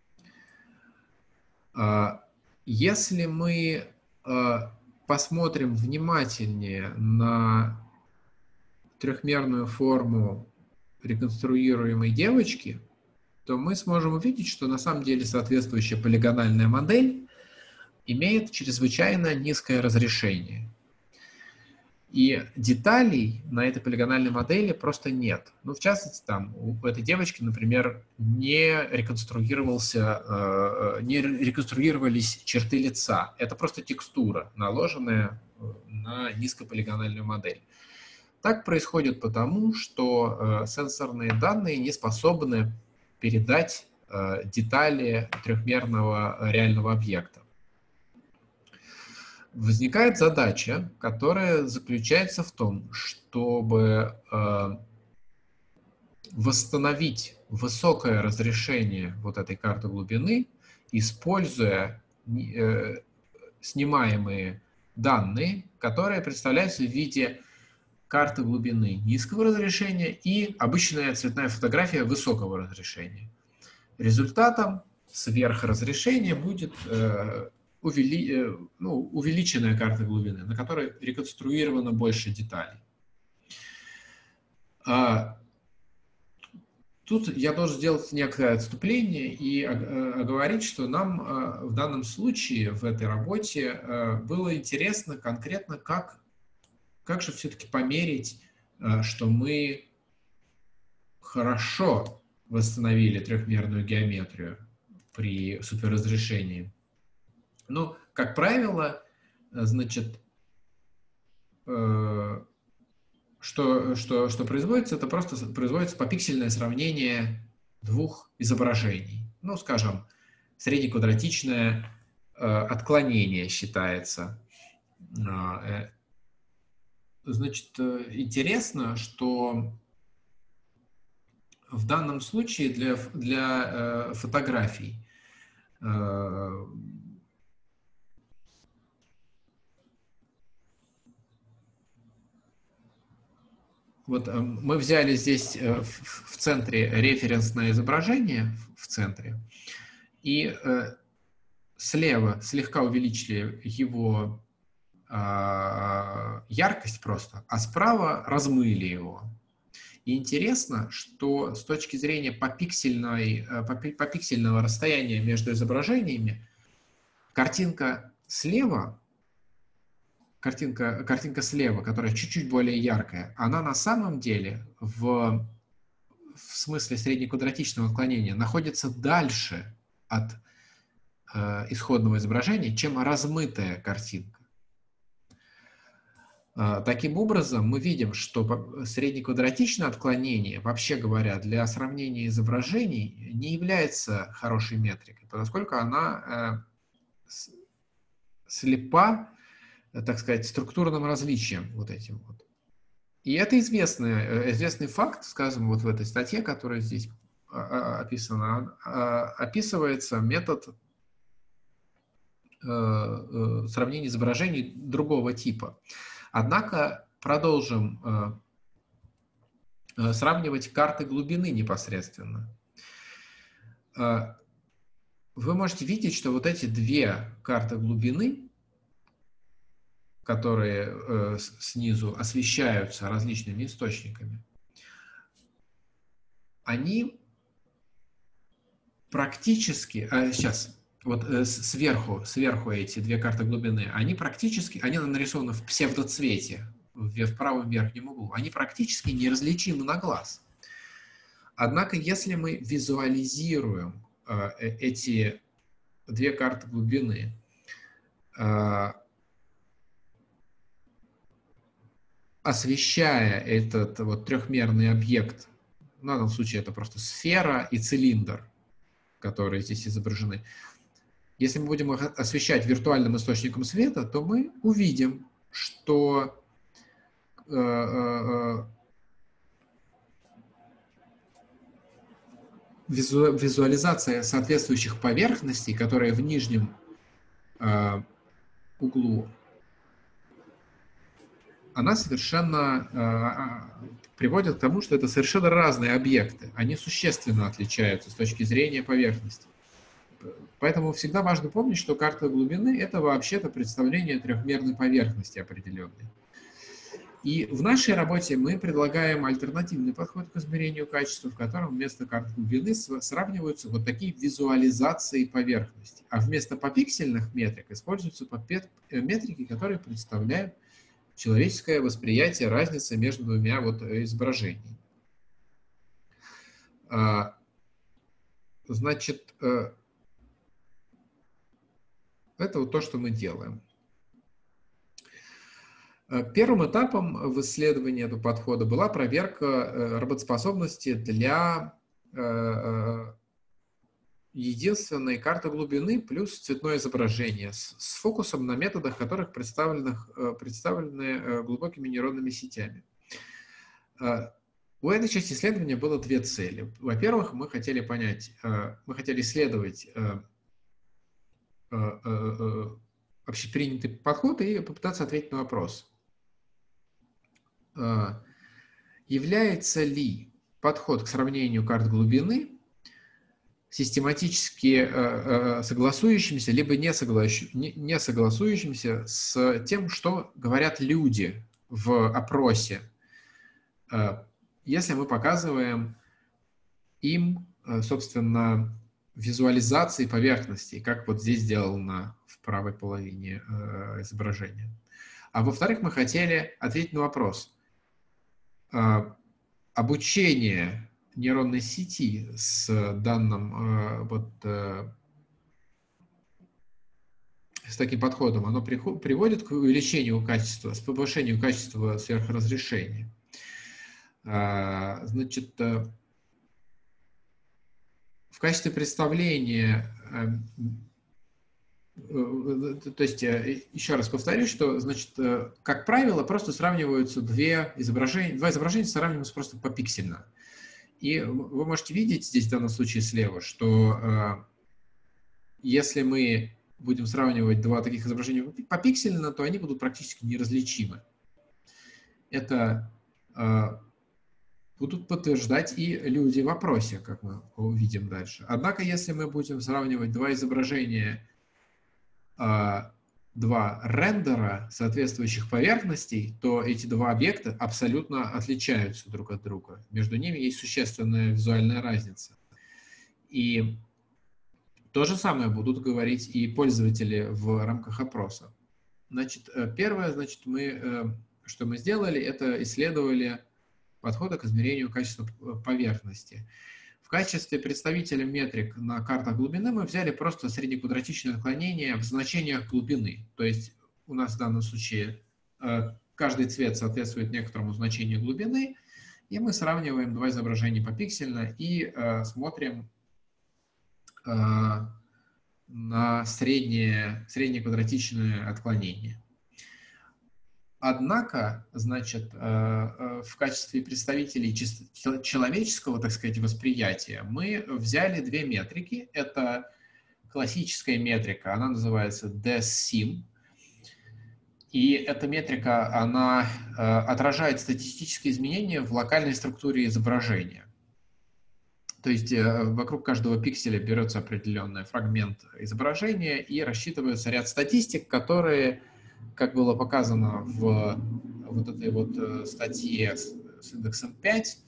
Если мы посмотрим внимательнее на трехмерную форму реконструируемой девочки, то мы сможем увидеть, что на самом деле соответствующая полигональная модель имеет чрезвычайно низкое разрешение. И деталей на этой полигональной модели просто нет. Ну, в частности, там у этой девочки, например, не реконструировался, э, не реконструировались черты лица. Это просто текстура, наложенная на низкополигональную модель. Так происходит потому, что э, сенсорные данные не способны передать э, детали трехмерного реального объекта. Возникает задача, которая заключается в том, чтобы э, восстановить высокое разрешение вот этой карты глубины, используя э, снимаемые данные, которые представляются в виде карты глубины низкого разрешения и обычная цветная фотография высокого разрешения. Результатом сверхразрешения будет э, увели, ну, увеличенная карта глубины, на которой реконструировано больше деталей. А, тут я должен сделать некое отступление и оговорить, что нам а, в данном случае, в этой работе, а, было интересно конкретно, как, как же все-таки померить, а, что мы хорошо восстановили трехмерную геометрию при суперразрешении. Ну, как правило, значит, э, что, что, что производится, это просто производится попиксельное сравнение двух изображений. Ну, скажем, среднеквадратичное э, отклонение считается. Э, значит, интересно, что в данном случае для, для э, фотографий э, вот мы взяли здесь в, в центре референсное изображение, в центре, и э, слева слегка увеличили его э, яркость просто, а справа размыли его. И интересно, что с точки зрения попиксельной, попиксельного расстояния между изображениями, картинка слева, картинка, картинка слева, которая чуть-чуть более яркая, она на самом деле в, в смысле среднеквадратичного отклонения находится дальше от э, исходного изображения, чем размытая картинка. Таким образом, мы видим, что среднеквадратичное отклонение, вообще говоря, для сравнения изображений не является хорошей метрикой, поскольку она э, слепа, так сказать, структурным различием вот этим вот. И это известный, известный факт, скажем, вот в этой статье, которая здесь описана, описывается метод сравнения изображений другого типа. Однако продолжим сравнивать карты глубины непосредственно. Вы можете видеть, что вот эти две карты глубины, которые э, снизу освещаются различными источниками, они практически, а, сейчас, вот э, сверху, сверху эти две карты глубины, они практически, они нарисованы в псевдоцвете, в, в правом верхнем углу, они практически неразличимы на глаз. Однако, если мы визуализируем э, эти две карты глубины, э, освещая этот вот трехмерный объект, в данном случае это просто сфера и цилиндр, которые здесь изображены. Если мы будем их освещать виртуальным источником света, то мы увидим, что э, э, визу, визуализация соответствующих поверхностей, которые в нижнем э, углу, она совершенно э, приводит к тому, что это совершенно разные объекты. Они существенно отличаются с точки зрения поверхности. Поэтому всегда важно помнить, что карта глубины – это вообще-то представление трехмерной поверхности определенной. И в нашей работе мы предлагаем альтернативный подход к измерению качества, в котором вместо карт глубины сравниваются вот такие визуализации поверхности. А вместо попиксельных метрик используются метрики, которые представляют человеческое восприятие разницы между двумя вот изображениями. Значит, это вот то, что мы делаем. Первым этапом в исследовании этого подхода была проверка работоспособности для единственной карты глубины плюс цветное изображение с, с фокусом на методах, которых представлены, представлены глубокими нейронными сетями. У этой части исследования было две цели. Во-первых, мы хотели понять, мы хотели исследовать общепринятый подход и попытаться ответить на вопрос, является ли подход к сравнению карт глубины систематически согласующимся, либо не, согласу, не согласующимся с тем, что говорят люди в опросе, если мы показываем им, собственно, визуализации поверхностей, как вот здесь сделано в правой половине изображения. А во-вторых, мы хотели ответить на вопрос. Обучение нейронной сети с данным, вот, с таким подходом, оно приводит к увеличению качества, с повышению качества сверхразрешения. Значит, в качестве представления, то есть, еще раз повторюсь, что, значит, как правило, просто сравниваются две изображения, два изображения сравниваются просто попиксельно. И вы можете видеть здесь в данном случае слева, что если мы будем сравнивать два таких изображения попиксельно, то они будут практически неразличимы. Это будут подтверждать и люди в опросе, как мы увидим дальше. Однако, если мы будем сравнивать два изображения, два рендера соответствующих поверхностей, то эти два объекта абсолютно отличаются друг от друга. Между ними есть существенная визуальная разница. И то же самое будут говорить и пользователи в рамках опроса. Значит, первое, значит, мы, что мы сделали, это исследовали подхода к измерению качества поверхности. В качестве представителя метрик на картах глубины мы взяли просто среднеквадратичное отклонение в значениях глубины. То есть у нас в данном случае каждый цвет соответствует некоторому значению глубины, и мы сравниваем два изображения попиксельно и смотрим на среднее, среднеквадратичное отклонение. однако, значит, в качестве представителей человеческого, так сказать, восприятия мы взяли две метрики. Это классическая метрика, она называется ди эс сим. И эта метрика, она отражает статистические изменения в локальной структуре изображения. То есть вокруг каждого пикселя берется определенный фрагмент изображения и рассчитывается ряд статистик, которые, как было показано в вот этой вот статье с индексом пять,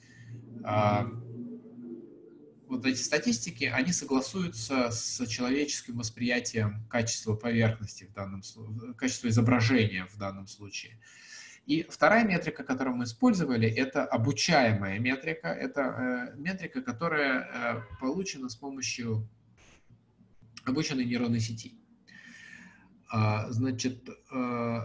вот эти статистики, они согласуются с человеческим восприятием качества поверхности в данном случае, качества изображения в данном случае. И вторая метрика, которую мы использовали, это обучаемая метрика. Это э, метрика, которая э, получена с помощью обученной нейронной сети. А, значит, э,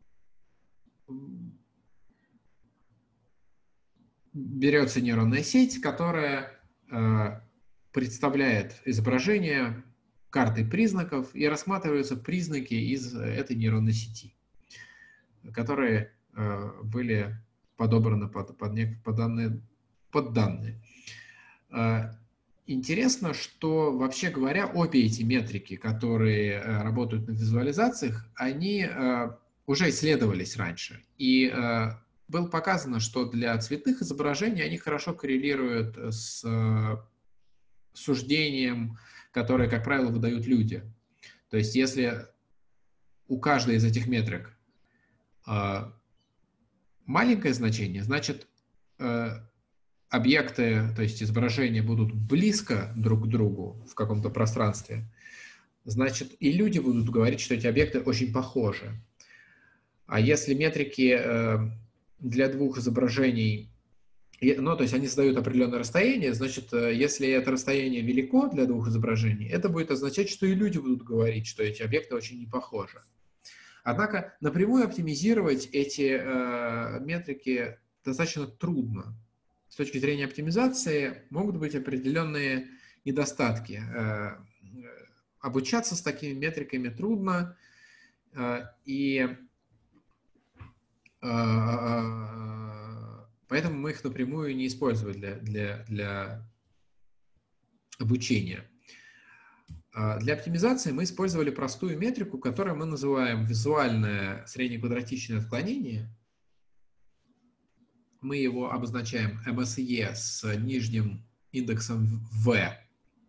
берется нейронная сеть, которая э, представляет изображение картой признаков, и рассматриваются признаки из этой нейронной сети, которые были подобраны под, под, под, данные, под данные. Интересно, что, вообще говоря, обе эти метрики, которые работают на визуализациях, они уже исследовались раньше. И было показано, что для цветных изображений они хорошо коррелируют с суждением, которое, как правило, выдают люди. То есть если у каждой из этих метрик маленькое значение, значит, э, объекты, то есть изображения будут близко друг к другу в каком-то пространстве, значит, и люди будут говорить, что эти объекты очень похожи. А если метрики э, для двух изображений, ну, то есть они задают определенное расстояние, значит, если это расстояние велико для двух изображений, это будет означать, что и люди будут говорить, что эти объекты очень не похожи. Однако напрямую оптимизировать эти э, метрики достаточно трудно. С точки зрения оптимизации могут быть определенные недостатки. Э, обучаться с такими метриками трудно, э, и э, поэтому мы их напрямую не используем для, для, для обучения. Для оптимизации мы использовали простую метрику, которую мы называем визуальное среднеквадратичное отклонение. Мы его обозначаем эм эс и с нижним индексом V.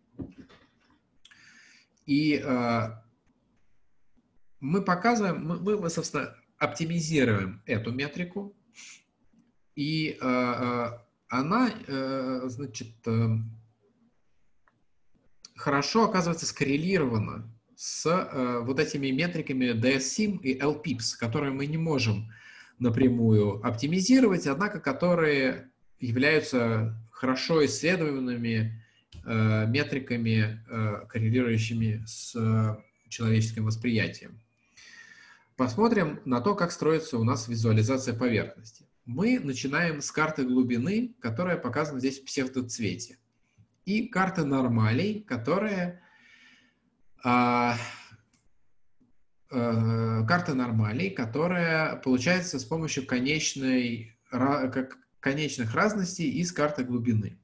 И э, мы показываем, мы, мы, собственно, оптимизируем эту метрику, и э, она, э, значит, э, хорошо, оказывается, скоррелировано с э, вот этими метриками ди эс сим и эл пипс, которые мы не можем напрямую оптимизировать, однако которые являются хорошо исследованными э, метриками, э, коррелирующими с э, человеческим восприятием. Посмотрим на то, как строится у нас визуализация поверхности. Мы начинаем с карты глубины, которая показана здесь в псевдоцвете, и карта нормалей, которая а, а, карта нормалей, которая получается с помощью конечной, как, конечных разностей из карты глубины.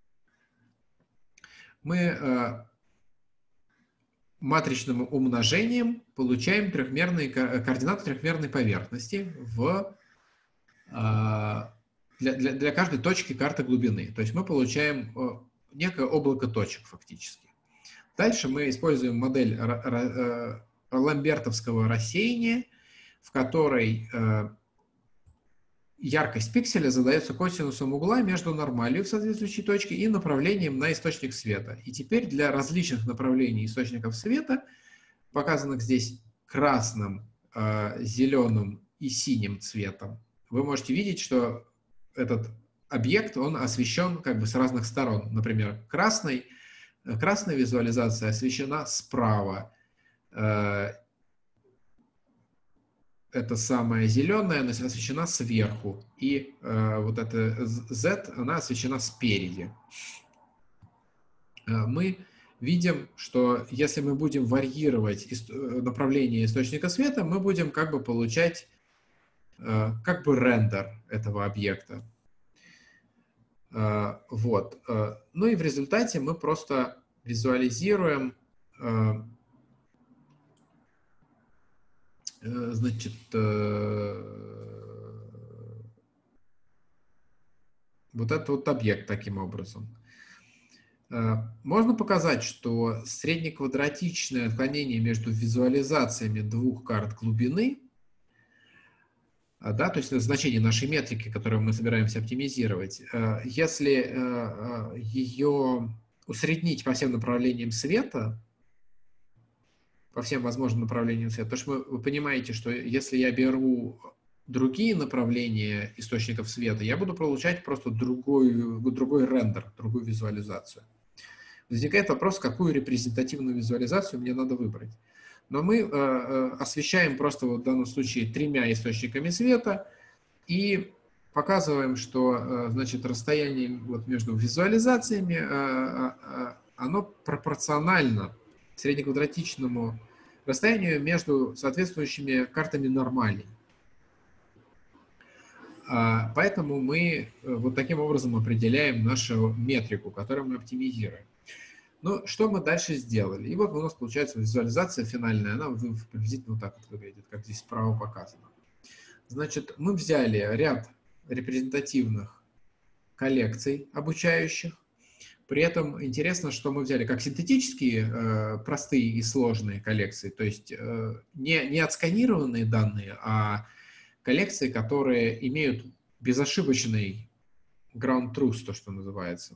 Мы а, матричным умножением получаем трехмерные, координаты трехмерной поверхности в, а, для, для, для каждой точки карты глубины. То есть мы получаем некое облако точек фактически. Дальше мы используем модель ламбертовского рассеяния, в которой яркость пикселя задается косинусом угла между нормалью в соответствующей точке и направлением на источник света. И теперь для различных направлений источников света, показанных здесь красным, зеленым и синим цветом, вы можете видеть, что этот объект, он освещен как бы с разных сторон. Например, красный, красная визуализация освещена справа. Это самая зеленая, она освещена сверху. И вот эта Z, она освещена спереди. Мы видим, что если мы будем варьировать направление источника света, мы будем как бы получать как бы рендер этого объекта. Вот. Ну и в результате мы просто визуализируем, значит, вот этот вот объект таким образом. Можно показать, что среднеквадратичное отклонение между визуализациями двух карт глубины, да, то есть значение нашей метрики, которую мы собираемся оптимизировать, если ее усреднить по всем направлениям света, по всем возможным направлениям света, потому что вы понимаете, что если я беру другие направления источников света, я буду получать просто другой, другой рендер, другую визуализацию. Возникает вопрос, какую репрезентативную визуализацию мне надо выбрать. Но мы э, освещаем просто вот в данном случае тремя источниками света и показываем, что э, значит, расстояние вот между визуализациями э, э, оно пропорционально среднеквадратичному расстоянию между соответствующими картами нормалей. А, поэтому мы вот таким образом определяем нашу метрику, которую мы оптимизируем. Ну, что мы дальше сделали? И вот у нас получается визуализация финальная, она приблизительно вот так вот выглядит, как здесь справа показано. Значит, мы взяли ряд репрезентативных коллекций обучающих. При этом интересно, что мы взяли как синтетические, э, простые и сложные коллекции, то есть э, не, не отсканированные данные, а коллекции, которые имеют безошибочный ground truth, то, что называется.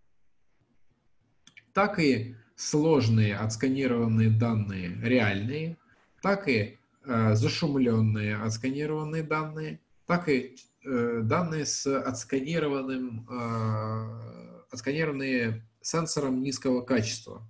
Так и сложные отсканированные данные реальные, так и э, зашумленные отсканированные данные, так и э, данные с отсканированным, э, отсканированные сенсором низкого качества.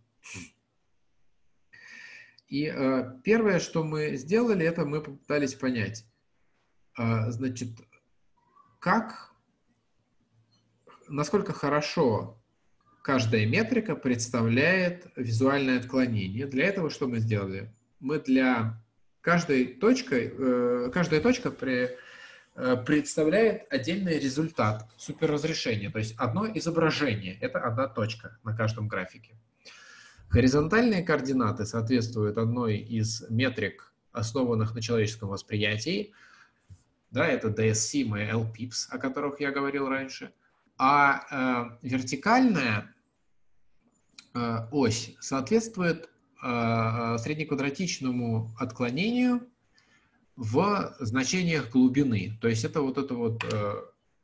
И э, первое, что мы сделали, это мы попытались понять, э, значит, как, насколько хорошо каждая метрика представляет визуальное отклонение. Для этого что мы сделали? Мы для каждой точки, каждая точка при, представляет отдельный результат суперразрешения, то есть одно изображение, это одна точка на каждом графике. Горизонтальные координаты соответствуют одной из метрик, основанных на человеческом восприятии, да, это ди эс сим и эл пипс, о которых я говорил раньше. А э, вертикальная э, ось соответствует э, среднеквадратичному отклонению в значениях глубины. То есть это вот это вот э,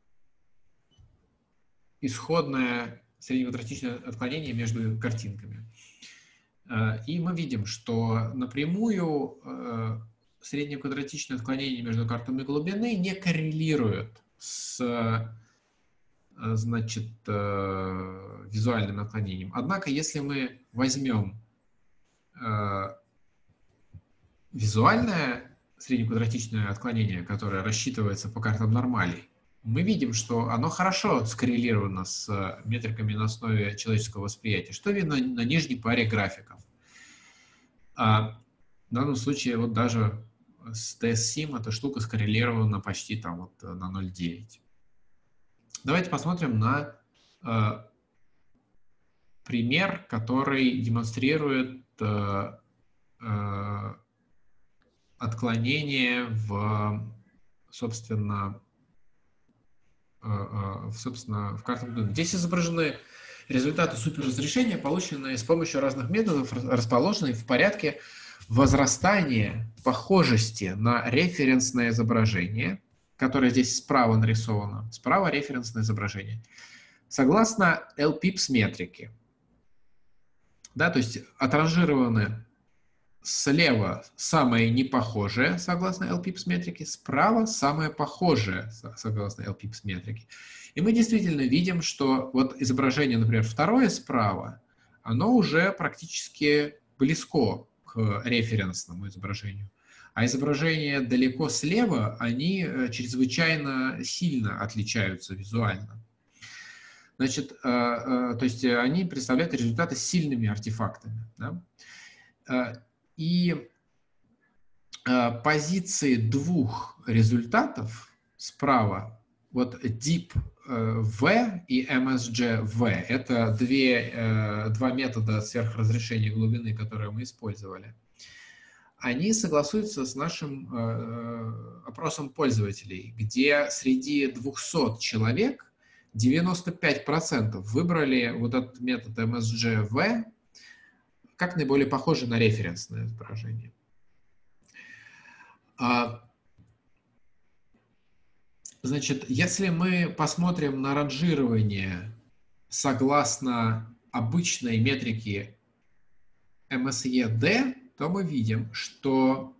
исходное среднеквадратичное отклонение между картинками. Э, и мы видим, что напрямую э, среднеквадратичное отклонение между картами глубины не коррелирует с значит, э, визуальным отклонением. Однако, если мы возьмем э, визуальное среднеквадратичное отклонение, которое рассчитывается по картам нормалей, мы видим, что оно хорошо скоррелировано с метриками на основе человеческого восприятия, что видно на нижней паре графиков. А в данном случае вот даже с ди эс сим эта штука скоррелирована почти там вот на ноль целых девять десятых. Давайте посмотрим на э, пример, который демонстрирует э, э, отклонение в, собственно, э, э, в, собственно, в картах. Здесь изображены результаты суперразрешения, полученные с помощью разных методов, расположенные в порядке возрастания похожести на референсное изображение, которое здесь справа нарисовано. Справа референсное изображение. Согласно эл пипс метрике. Да, то есть отранжированы слева самое непохожее, согласно эл пипс метрике, справа самое похожее, согласно эл пипс метрике. И мы действительно видим, что вот изображение, например, второе справа, оно уже практически близко к референсному изображению. А изображения далеко слева, они чрезвычайно сильно отличаются визуально. Значит, то есть они представляют результаты с сильными артефактами. Да? И позиции двух результатов справа, вот deep V и эм эс джи ви, это две, два метода сверхразрешения глубины, которые мы использовали, они согласуются с нашим э, опросом пользователей, где среди двухсот человек девяносто пять процентов выбрали вот этот метод эм эс джи ви как наиболее похожий на референсное изображение. А, значит, если мы посмотрим на ранжирование согласно обычной метрике эм эс и ди, то мы видим, что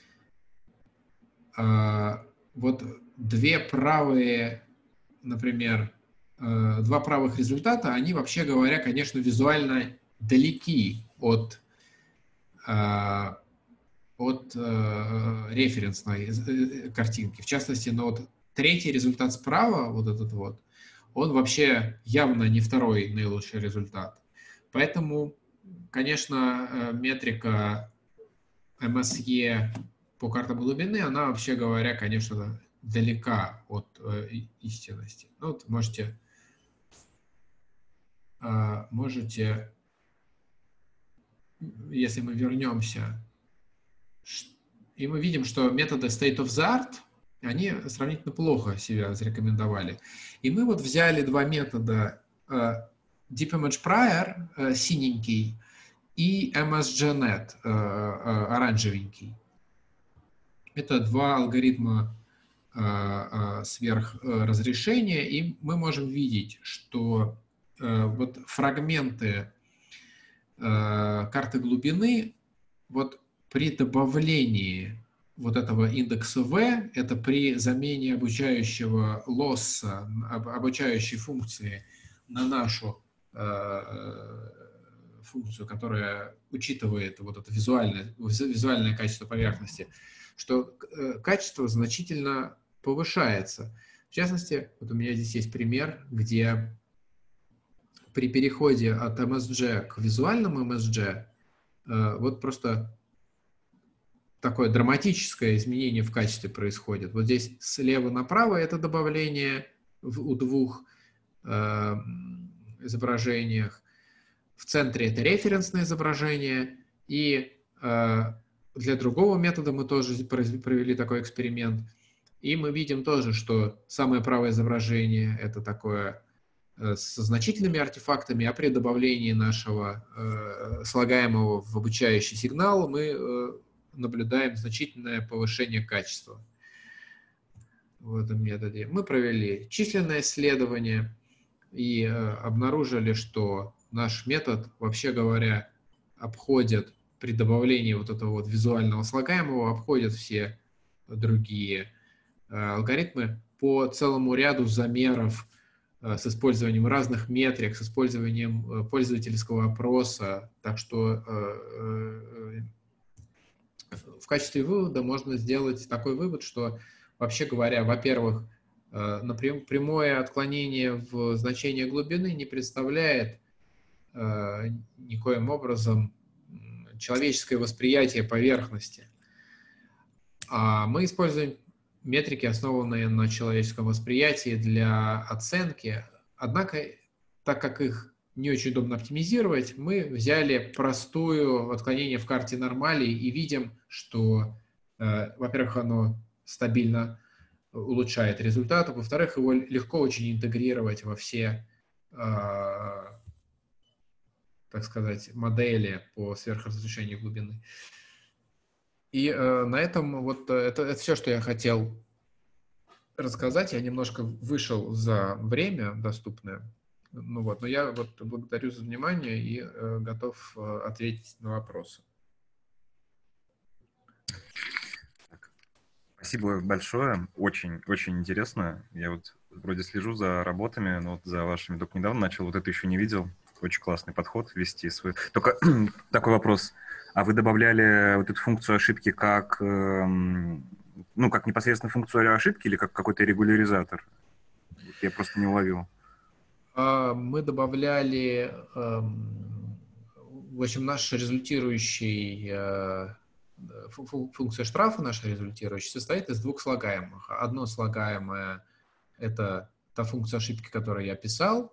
э, вот две правые, например, э, два правых результата, они, вообще говоря, конечно, визуально далеки от, э, от э, референсной э, картинки. В частности, но вот третий результат справа, вот этот вот, он вообще явно не второй наилучший результат. Поэтому, конечно, метрика эм эс и по картам глубины, она, вообще говоря, конечно, далека от э, истинности. Ну, вот можете, э, можете, если мы вернемся, и мы видим, что методы state of the art, они сравнительно плохо себя зарекомендовали. И мы вот взяли два метода э, Deep Image Prior, э, синенький, и эм эс джи нет, э, э, оранжевенький. Это два алгоритма э, э, сверхразрешения, и мы можем видеть, что э, вот фрагменты э, карты глубины, вот при добавлении вот этого индекса V, это при замене обучающего лосса, обучающей функции на нашу э, функцию, которая учитывает вот это визуальное, визуальное качество поверхности, что качество значительно повышается. В частности, вот у меня здесь есть пример, где при переходе от эм эс джи к визуальному эм эс джи вот просто такое драматическое изменение в качестве происходит. Вот здесь слева направо это добавление в, у двух э, изображениях. В центре это референсное изображение. И э, для другого метода мы тоже провели такой эксперимент. И мы видим тоже, что самое правое изображение это такое э, со значительными артефактами, а при добавлении нашего э, слагаемого в обучающий сигнал мы э, наблюдаем значительное повышение качества в этом методе. Мы провели численное исследование и э, обнаружили, что наш метод, вообще говоря, обходит при добавлении вот этого вот визуального слагаемого, обходит все другие э, алгоритмы по целому ряду замеров э, с использованием разных метрик, с использованием э, пользовательского опроса. Так что э, э, в качестве вывода можно сделать такой вывод, что, вообще говоря, во-первых, прямое отклонение в значение глубины не представляет никоим образом человеческое восприятие поверхности. А мы используем метрики, основанные на человеческом восприятии для оценки, однако, так как их не очень удобно оптимизировать, мы взяли простую отклонение в карте нормалей и видим, что, э, во-первых, оно стабильно улучшает результат, а во-вторых, его легко очень интегрировать во все, э, так сказать, модели по сверхразрешению глубины. И э, на этом вот это, это все, что я хотел рассказать. Я немножко вышел за время доступное. Ну вот, но я вот благодарю за внимание и э, готов э, ответить на вопросы. Спасибо большое. Очень, очень интересно. Я вот вроде слежу за работами, но вот за вашими только недавно начал. Вот это еще не видел. Очень классный подход ввести свой. Только такой вопрос. А вы добавляли вот эту функцию ошибки как, эм, ну, как непосредственно функцию ошибки или как какой-то регуляризатор? Я просто не уловил. Мы добавляли, в общем, наш результирующий функция штрафа наша результирующая состоит из двух слагаемых. Одно слагаемое — это та функция ошибки, которую я писал,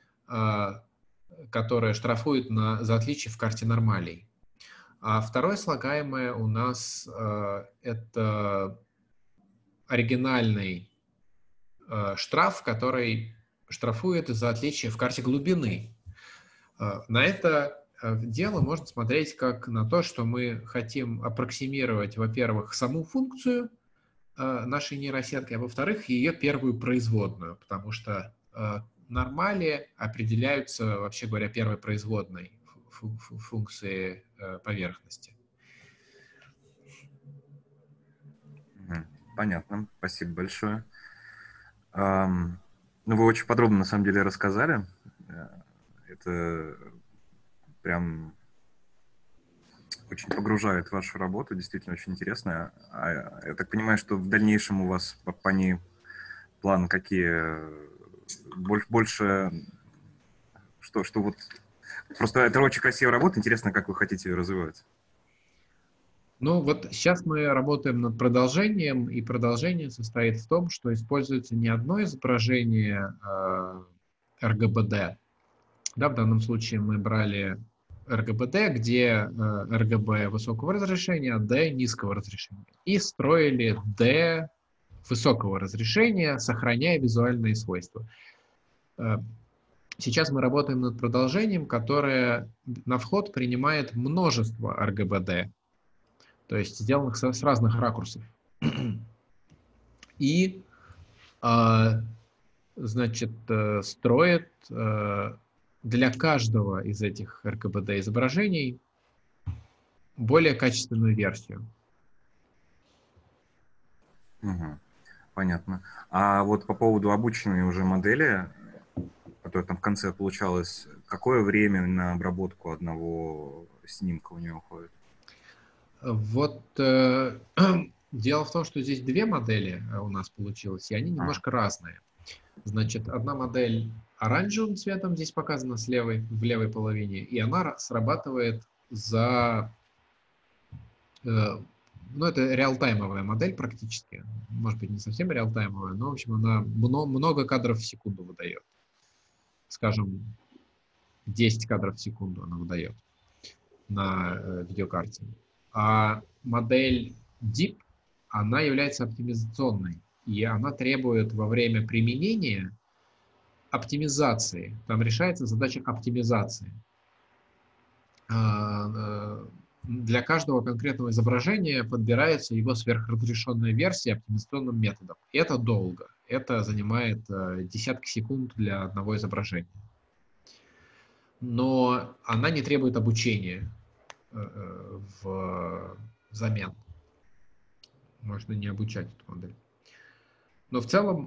которая штрафует на, за отличие в карте нормалей. А второе слагаемое у нас это оригинальный штраф, который штрафует за отличие в карте глубины. На это дело можно смотреть как на то, что мы хотим аппроксимировать, во-первых, саму функцию нашей нейросетки, а во-вторых, ее первую производную, потому что нормали определяются, вообще говоря, первой производной функции поверхности. Понятно, спасибо большое. Ну, вы очень подробно, на самом деле, рассказали. Это прям очень погружает в вашу работу, действительно очень интересно. А я так понимаю, что в дальнейшем у вас по, по ней план какие? Больше, больше что, что вот... Просто это очень красивая работа, интересно, как вы хотите ее развивать. Ну вот сейчас мы работаем над продолжением, и продолжение состоит в том, что используется не одно изображение э, эр гэ бэ дэ. Да, в данном случае мы брали эр гэ бэ дэ, где э, эр гэ бэ высокого разрешения, а D низкого разрешения. И строили D высокого разрешения, сохраняя визуальные свойства. Э, сейчас мы работаем над продолжением, которое на вход принимает множество эр гэ бэ дэ. То есть сделанных с разных ракурсов. И, значит, строит для каждого из этих эр гэ бэ дэ изображений более качественную версию. Угу. Понятно. А вот по поводу обученной уже модели, которая там в конце получалась, какое время на обработку одного снимка у нее уходит? Вот э, дело в том, что здесь две модели у нас получилось, и они немножко а. разные. Значит, одна модель оранжевым цветом здесь показана с левой, в левой половине, и она срабатывает за... Э, ну, это реалтаймовая модель практически. Может быть, не совсем реалтаймовая, но, в общем, она много, много кадров в секунду выдает. Скажем, десять кадров в секунду она выдает на э, видеокарте. А модель Deep, она является оптимизационной, и она требует во время применения оптимизации. Там решается задача оптимизации. Для каждого конкретного изображения подбирается его сверхразрешенная версия оптимизационным методом. Это долго. Это занимает десятки секунд для одного изображения. Но она не требует обучения в взамен. Можно не обучать эту модель. Но в целом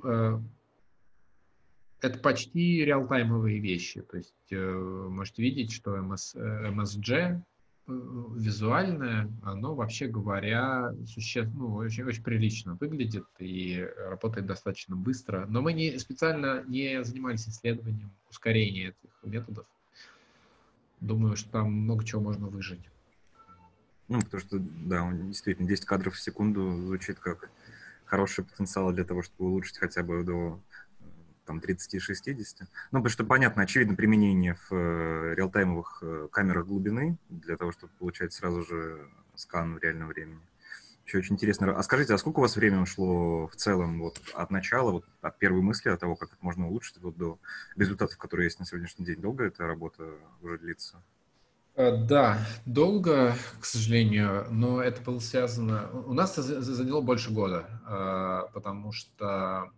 это почти реалтаймовые вещи. То есть э, можете видеть, что эм эс, эм эс джи э, визуальное, оно, вообще говоря, существенно, ну, очень, очень прилично выглядит и работает достаточно быстро. Но мы не, специально не занимались исследованием ускорения этих методов. Думаю, что там много чего можно выжить. Ну, потому что, да, действительно, десять кадров в секунду звучит как хороший потенциал для того, чтобы улучшить хотя бы до там тридцать-шестьдесят. Ну, потому что, понятно, очевидно применение в э, реалтаймовых э, камерах глубины, для того, чтобы получать сразу же скан в реальном времени. Еще очень интересно. А скажите, а сколько у вас времени ушло в целом вот, от начала, вот, от первой мысли, от того, как это можно улучшить, вот, до результатов, которые есть на сегодняшний день? Долго эта работа уже длится? Да, долго, к сожалению, но это было связано... У нас это заняло больше года, потому что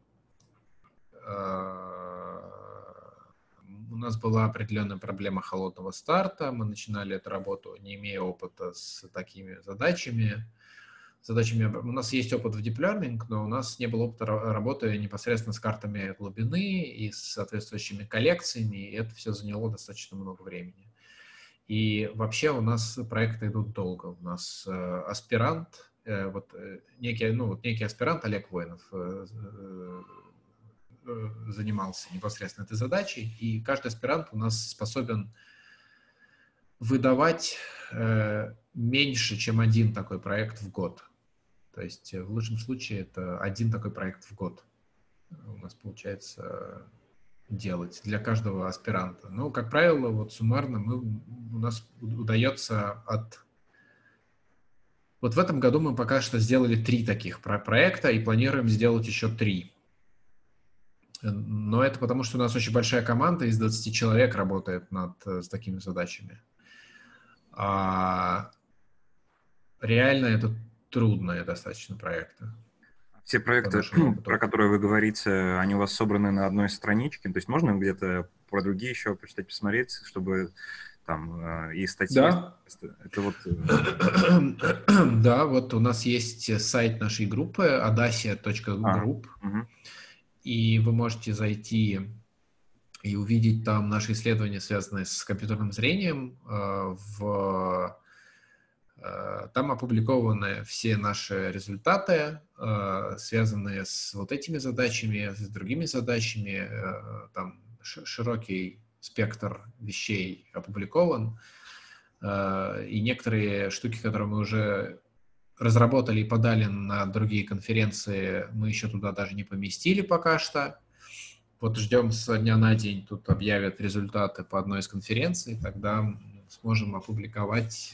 у нас была определенная проблема холодного старта. Мы начинали эту работу, не имея опыта с такими задачами. задачами. У нас есть опыт в Deep Learning, но у нас не было опыта работы непосредственно с картами глубины и с соответствующими коллекциями, и это все заняло достаточно много времени. И вообще у нас проекты идут долго. У нас э, аспирант, э, вот, э, некий, ну, вот некий аспирант Олег Воинов э, э, занимался непосредственно этой задачей, и каждый аспирант у нас способен выдавать э, меньше, чем один такой проект в год. То есть в лучшем случае это один такой проект в год у нас получается делать для каждого аспиранта. Но, как правило, вот суммарно мы, у нас удается от... Вот в этом году мы пока что сделали три таких про проекта и планируем сделать еще три. Но это потому, что у нас очень большая команда из двадцати человек работает над с такими задачами. А реально это трудные достаточно проекты. Все проекты, про которые вы говорите, они у вас собраны на одной страничке? То есть можно где-то про другие еще почитать, посмотреть, чтобы там и статьи... Да. Это вот... Да, вот у нас есть сайт нашей группы adasia точка group, а, угу. И вы можете зайти и увидеть там наши исследования, связанные с компьютерным зрением. В... Там опубликованы все наши результаты, связанные с вот этими задачами, с другими задачами. Там широкий спектр вещей опубликован. И некоторые штуки, которые мы уже разработали и подали на другие конференции, мы еще туда даже не поместили пока что. Вот ждем со дня на день, тут объявят результаты по одной из конференций, тогда сможем опубликовать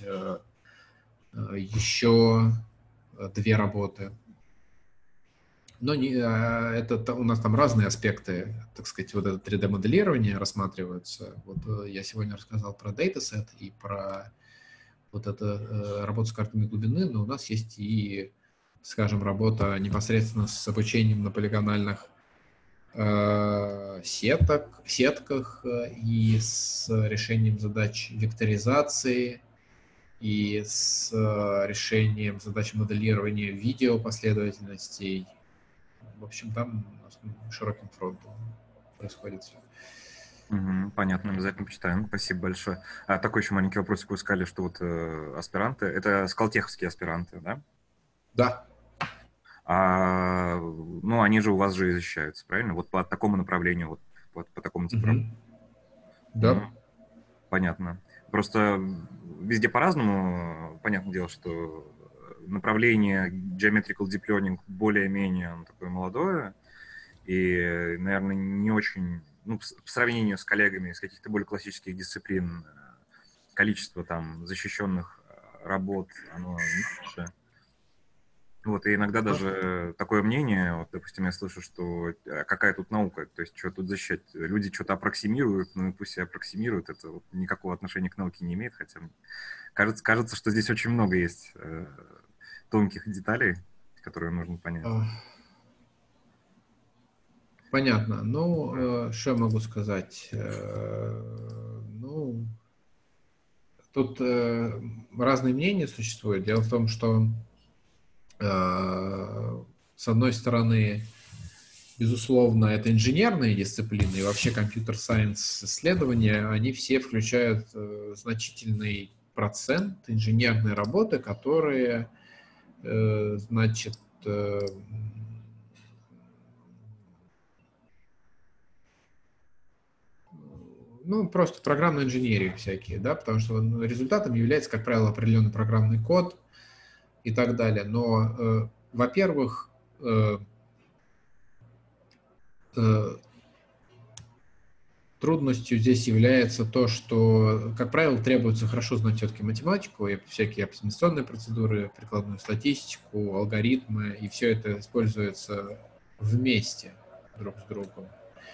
еще две работы. Но не, это, у нас там разные аспекты, так сказать, вот это три дэ-моделирование рассматриваются. Вот я сегодня рассказал про датасет и про вот это работу с картами глубины, но у нас есть и, скажем, работа непосредственно с обучением на полигональных э, сеток, сетках и с решением задач векторизации, и с решением задач моделирования видеопоследовательностей. В общем, там широким фронтом происходит все. Угу, понятно, обязательно почитаем. Спасибо большое. А такой еще маленький вопросик. Вы сказали, что вот э, аспиранты, это скалтеховские аспиранты, да? Да. А, ну, они же у вас же и защищаются, правильно? Вот по такому направлению, вот, вот по такому типу. Угу. Да. Ну, понятно. Просто везде по-разному. Понятное дело, что направление Geometrical Deep Learning более-менее такое молодое и, наверное, не очень, ну, по сравнению с коллегами из каких-то более классических дисциплин, количество там защищенных работ, оно меньше. Вот, и иногда даже такое мнение, вот, допустим, я слышу, что какая тут наука, то есть что тут защищать? Люди что-то аппроксимируют, ну и пусть и аппроксимируют, это вот никакого отношения к науке не имеет, хотя кажется, кажется, что здесь очень много есть э, тонких деталей, которые нужно понять. Понятно. Ну, что я могу сказать? Ну, тут разные мнения существуют. Дело в том, что с одной стороны, безусловно, это инженерные дисциплины, и вообще компьютер-сайенс исследования, они все включают значительный процент инженерной работы, которые, значит, ну, просто программную инженерию всякие, да, потому что результатом является, как правило, определенный программный код и так далее. Но, э, во-первых, э, э, трудностью здесь является то, что, как правило, требуется хорошо знать все-таки математику, и всякие оптимизационные процедуры, прикладную статистику, алгоритмы, и все это используется вместе друг с другом.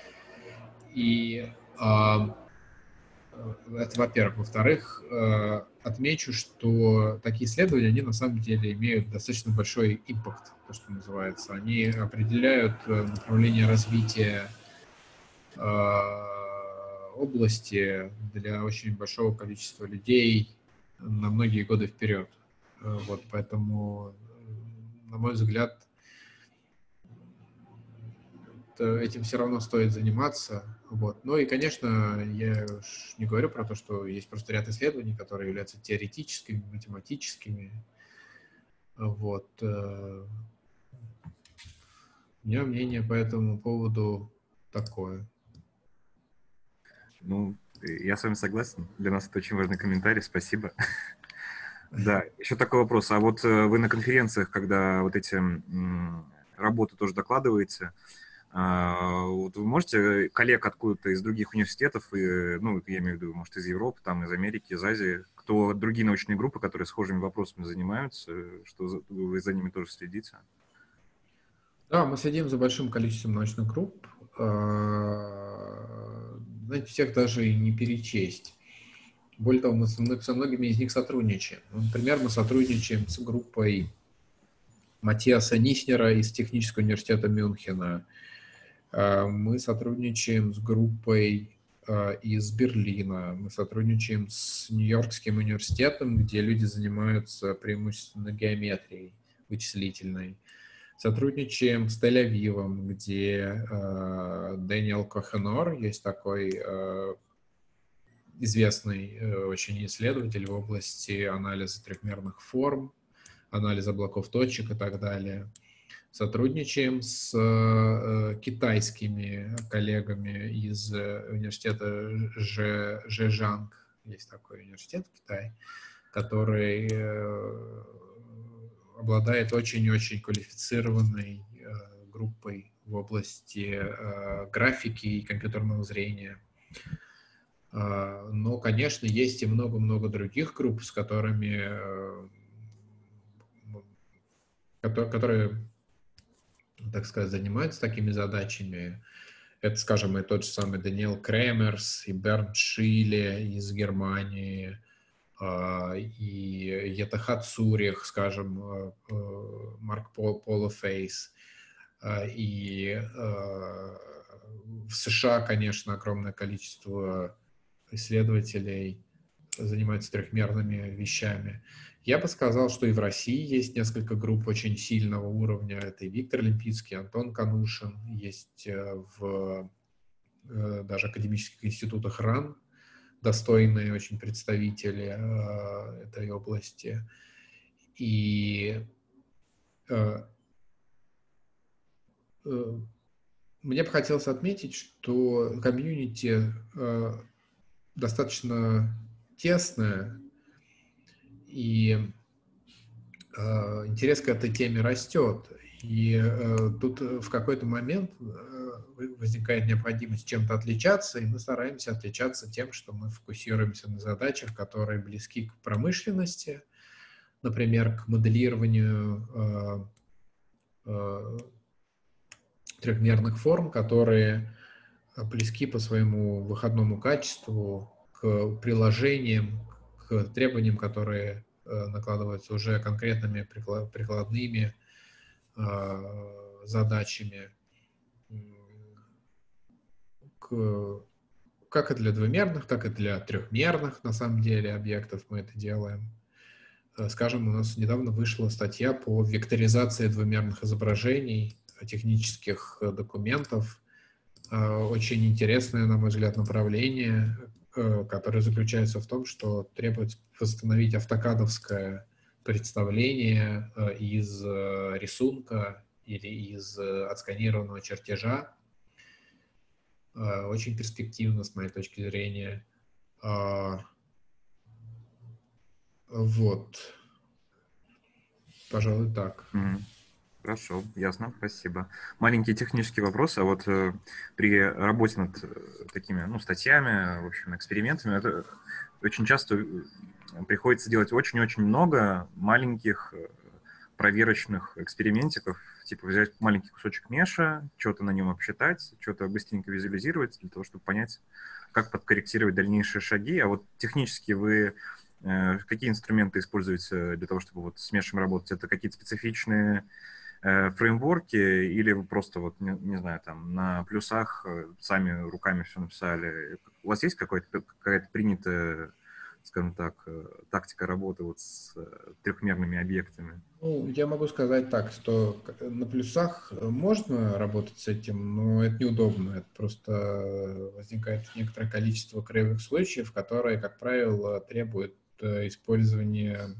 И а, это, во-первых. Во-вторых, отмечу, что такие исследования, они на самом деле имеют достаточно большой импакт, то, что называется. Они определяют направление развития области для очень большого количества людей на многие годы вперед. Вот, поэтому, на мой взгляд, этим все равно стоит заниматься. Вот. Ну и, конечно, я уж не говорю про то, что есть просто ряд исследований, которые являются теоретическими, математическими. Вот. У меня мнение по этому поводу такое. Ну, я с вами согласен. Для нас это очень важный комментарий. Спасибо. Да, еще такой вопрос. А вот э, вы на конференциях, когда вот эти м, работы тоже докладываете, а, вот вы можете коллег откуда-то из других университетов, и, ну, я имею в виду, может, из Европы, там, из Америки, из Азии, кто другие научные группы, которые схожими вопросами занимаются, что за- вы за ними тоже следите? Да, мы следим за большим количеством научных групп. А, Знаете, всех даже и не перечесть. Более того, мы со мно- со многими из них сотрудничаем. Ну, например, мы сотрудничаем с группой Матиаса Ниснера из Технического университета Мюнхена. А, Мы сотрудничаем с группой а, из Берлина. Мы сотрудничаем с Нью-Йоркским университетом, где люди занимаются преимущественно геометрией вычислительной. Сотрудничаем с Тель-Авивом, где э, Дэниел Кохенор, есть такой э, известный э, очень исследователь в области анализа трехмерных форм, анализа блоков точек и так далее. Сотрудничаем с э, китайскими коллегами из э, университета Же, Жежанг, есть такой университет в Китае, который э, обладает очень-очень квалифицированной э, группой в области э, графики и компьютерного зрения. Э, но, конечно, есть и много-много других групп, с которыми, э, которые, которые, так сказать, занимаются такими задачами. Это, скажем, и тот же самый Даниэл Кремерс, и Бернт Шиле из Германии, а, и Етахат Цурих, скажем, э, э, Марк Пол, Полофейс. А, И э, в США, конечно, огромное количество исследователей занимаются трехмерными вещами. Я бы сказал, что и в России есть несколько групп очень сильного уровня. Это и Виктор Лимпицкий, Антон Канушин, есть э, в э, даже академических институтах РАН достойные очень представители э, этой области. И э, э, мне бы хотелось отметить, что комьюнити э, достаточно тесное, и э, интерес к этой теме растет. И э, тут в какой-то момент э, возникает необходимость чем-то отличаться, и мы стараемся отличаться тем, что мы фокусируемся на задачах, которые близки к промышленности, например, к моделированию э, э, трехмерных форм, которые близки по своему выходному качеству к приложениям, к требованиям, которые э, накладываются уже конкретными прикладными э, задачами, к, как и для двумерных, так и для трехмерных, на самом деле, объектов мы это делаем. Скажем, у нас недавно вышла статья по векторизации двумерных изображений, технических документов. Очень интересное, на мой взгляд, направление, которое заключается в том, что требуется восстановить автокадовское представление из рисунка или из отсканированного чертежа. Очень перспективно, с моей точки зрения. Вот. Пожалуй, так. Мгм. Хорошо, ясно, спасибо. Маленький технический вопрос, а вот э, при работе над э, такими, ну, статьями, в общем, экспериментами, это очень часто э, приходится делать очень-очень много маленьких э, проверочных экспериментиков, типа взять маленький кусочек меша, что-то на нем обсчитать, что-то быстренько визуализировать для того, чтобы понять, как подкорректировать дальнейшие шаги. А вот технически вы э, какие инструменты используете для того, чтобы вот с мешем работать? Это какие-то специфичные э, фреймворки, или вы просто вот, не, не знаю, там на плюсах э, сами руками все написали? У вас есть какой-то, какая-то принятая, скажем так, э, тактика работы вот с э, трехмерными объектами? Ну, я могу сказать так, что к- на плюсах э, можно работать с этим, но это неудобно. Это просто э, возникает некоторое количество краевых случаев, которые, как правило, требуют э, использования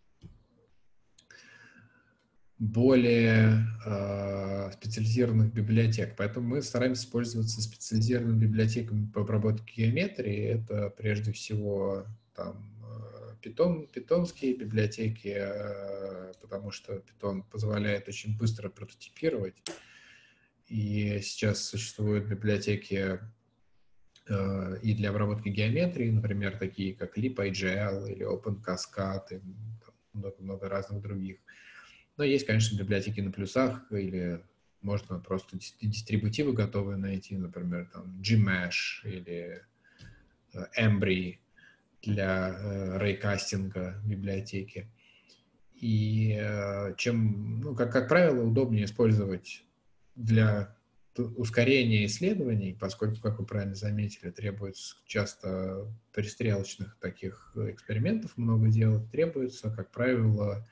более э, специализированных библиотек. Поэтому мы стараемся пользоваться специализированными библиотеками по обработке геометрии. Это прежде всего там Python, питонские библиотеки, потому что Python позволяет очень быстро прототипировать. И сейчас существуют библиотеки и для обработки геометрии, например, такие как libIGL или OpenCascade, и много-много разных других. Но есть, конечно, библиотеки на плюсах, или можно просто дистрибутивы готовые найти, например, там Gmesh или Embree для рейкастинга библиотеки. И чем, ну, как, как правило, удобнее использовать для ускорения исследований, поскольку, как вы правильно заметили, требуется часто перестрелочных таких экспериментов много делать, требуется, как правило,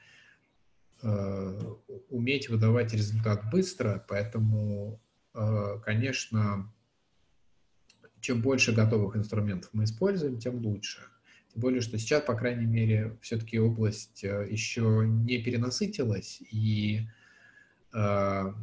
уметь выдавать результат быстро, поэтому, конечно, чем больше готовых инструментов мы используем, тем лучше. Тем более, что сейчас, по крайней мере, все-таки область еще не перенасытилась, и э,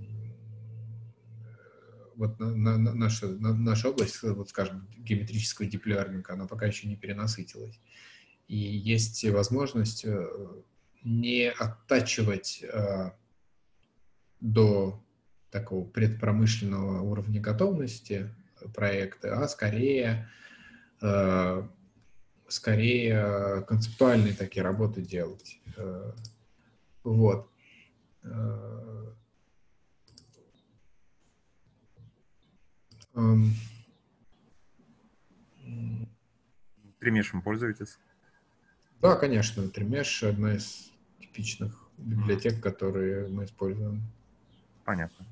вот на, на, наша, на, наша область, вот, скажем, геометрического дип-лернинга, она пока еще не перенасытилась. И есть возможность не оттачивать э, до такого предпромышленного уровня готовности проекта, а скорее, э, скорее концептуальные такие работы делать. Э, вот. Э, э, Тримешем пользуетесь? Да, конечно, Тримеш — одна из типичных библиотек, которые мы используем. Понятно.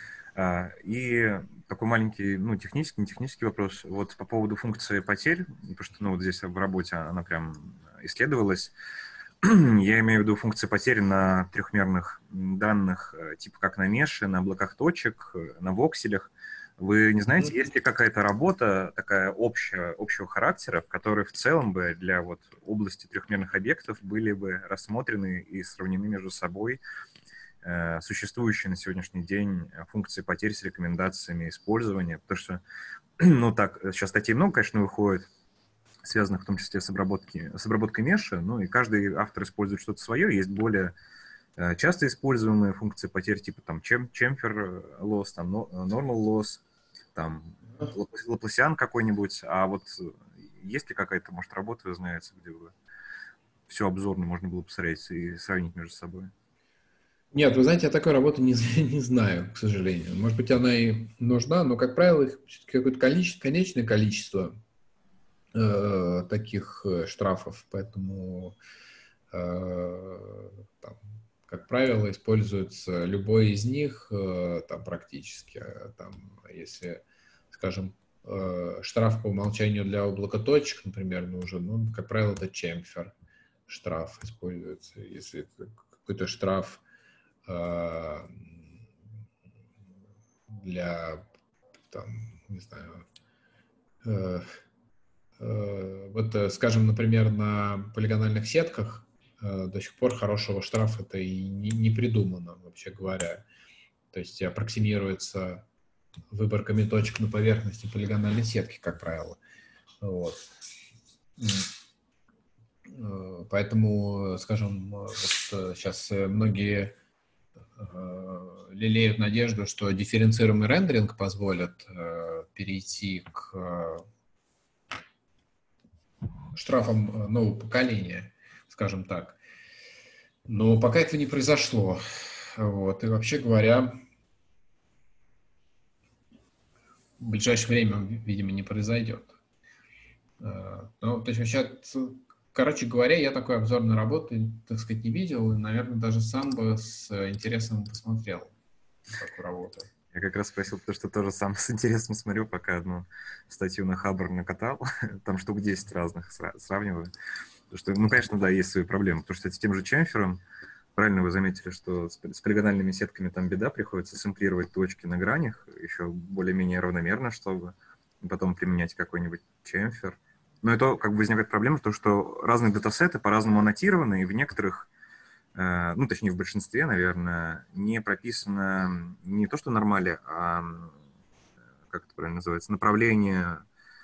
И такой маленький, ну, технический, не технический вопрос. Вот по поводу функции потерь, потому что, ну, вот здесь в работе она прям исследовалась. Я имею в виду функции потери на трехмерных данных, типа как на меше, на облаках точек, на вокселях. Вы не знаете, есть ли какая-то работа такая общая, общего характера, в которой в целом бы для вот области трехмерных объектов были бы рассмотрены и сравнены между собой э, существующие на сегодняшний день функции потерь с рекомендациями использования? Потому что, ну так, сейчас статей много, конечно, выходит, связанных в том числе с, обработки, с обработкой меша, ну и каждый автор использует что-то свое, есть более э, часто используемые функции потерь, типа там чем, chamfer loss, там normal loss, там лапласиан какой-нибудь, а вот есть ли какая-то, может, работа, вы знаете, где бы все обзорно можно было посмотреть и сравнить между собой? Нет, вы знаете, я такой работы не, не знаю, к сожалению. Может быть, она и нужна, но, как правило, их какое-то количество, конечное количество э, таких штрафов, поэтому э, там, как правило, используется любой из них э, там практически. Там, если, скажем, э, штраф по умолчанию для облака точек, например, нужен, ну, как правило, это чемфер штраф используется. Если это какой-то штраф э, для, там, не знаю, э, э, вот, скажем, например, на полигональных сетках до сих пор хорошего штрафа-то и не, не придумано, вообще говоря. То есть аппроксимируется выборками точек на поверхности полигональной сетки, как правило. Вот. Поэтому, скажем, вот сейчас многие лелеют надежду, что дифференцируемый рендеринг позволит перейти к штрафам нового поколения, скажем так. Но пока этого не произошло. Вот. И вообще говоря, в ближайшее время, видимо, не произойдет. Ну, то есть сейчас, короче говоря, я такой обзорной работы, так сказать, не видел, и, наверное, даже сам бы с интересом посмотрел такую работу. Я как раз спросил, потому что тоже сам с интересом смотрю, пока одну статью на Хабр накатал, там штук десять разных сравниваю. Потому что, ну, конечно, да, есть свои проблемы, потому что с тем же чемфером, правильно вы заметили, что с, с полигональными сетками там беда, приходится сэмплировать точки на гранях, еще более-менее равномерно, чтобы потом применять какой-нибудь чемфер. Но это как бы возникает проблема, то, что разные датасеты по-разному аннотированы, и в некоторых, э, ну, точнее, в большинстве, наверное, не прописано не то, что нормали, а, как это правильно называется, направление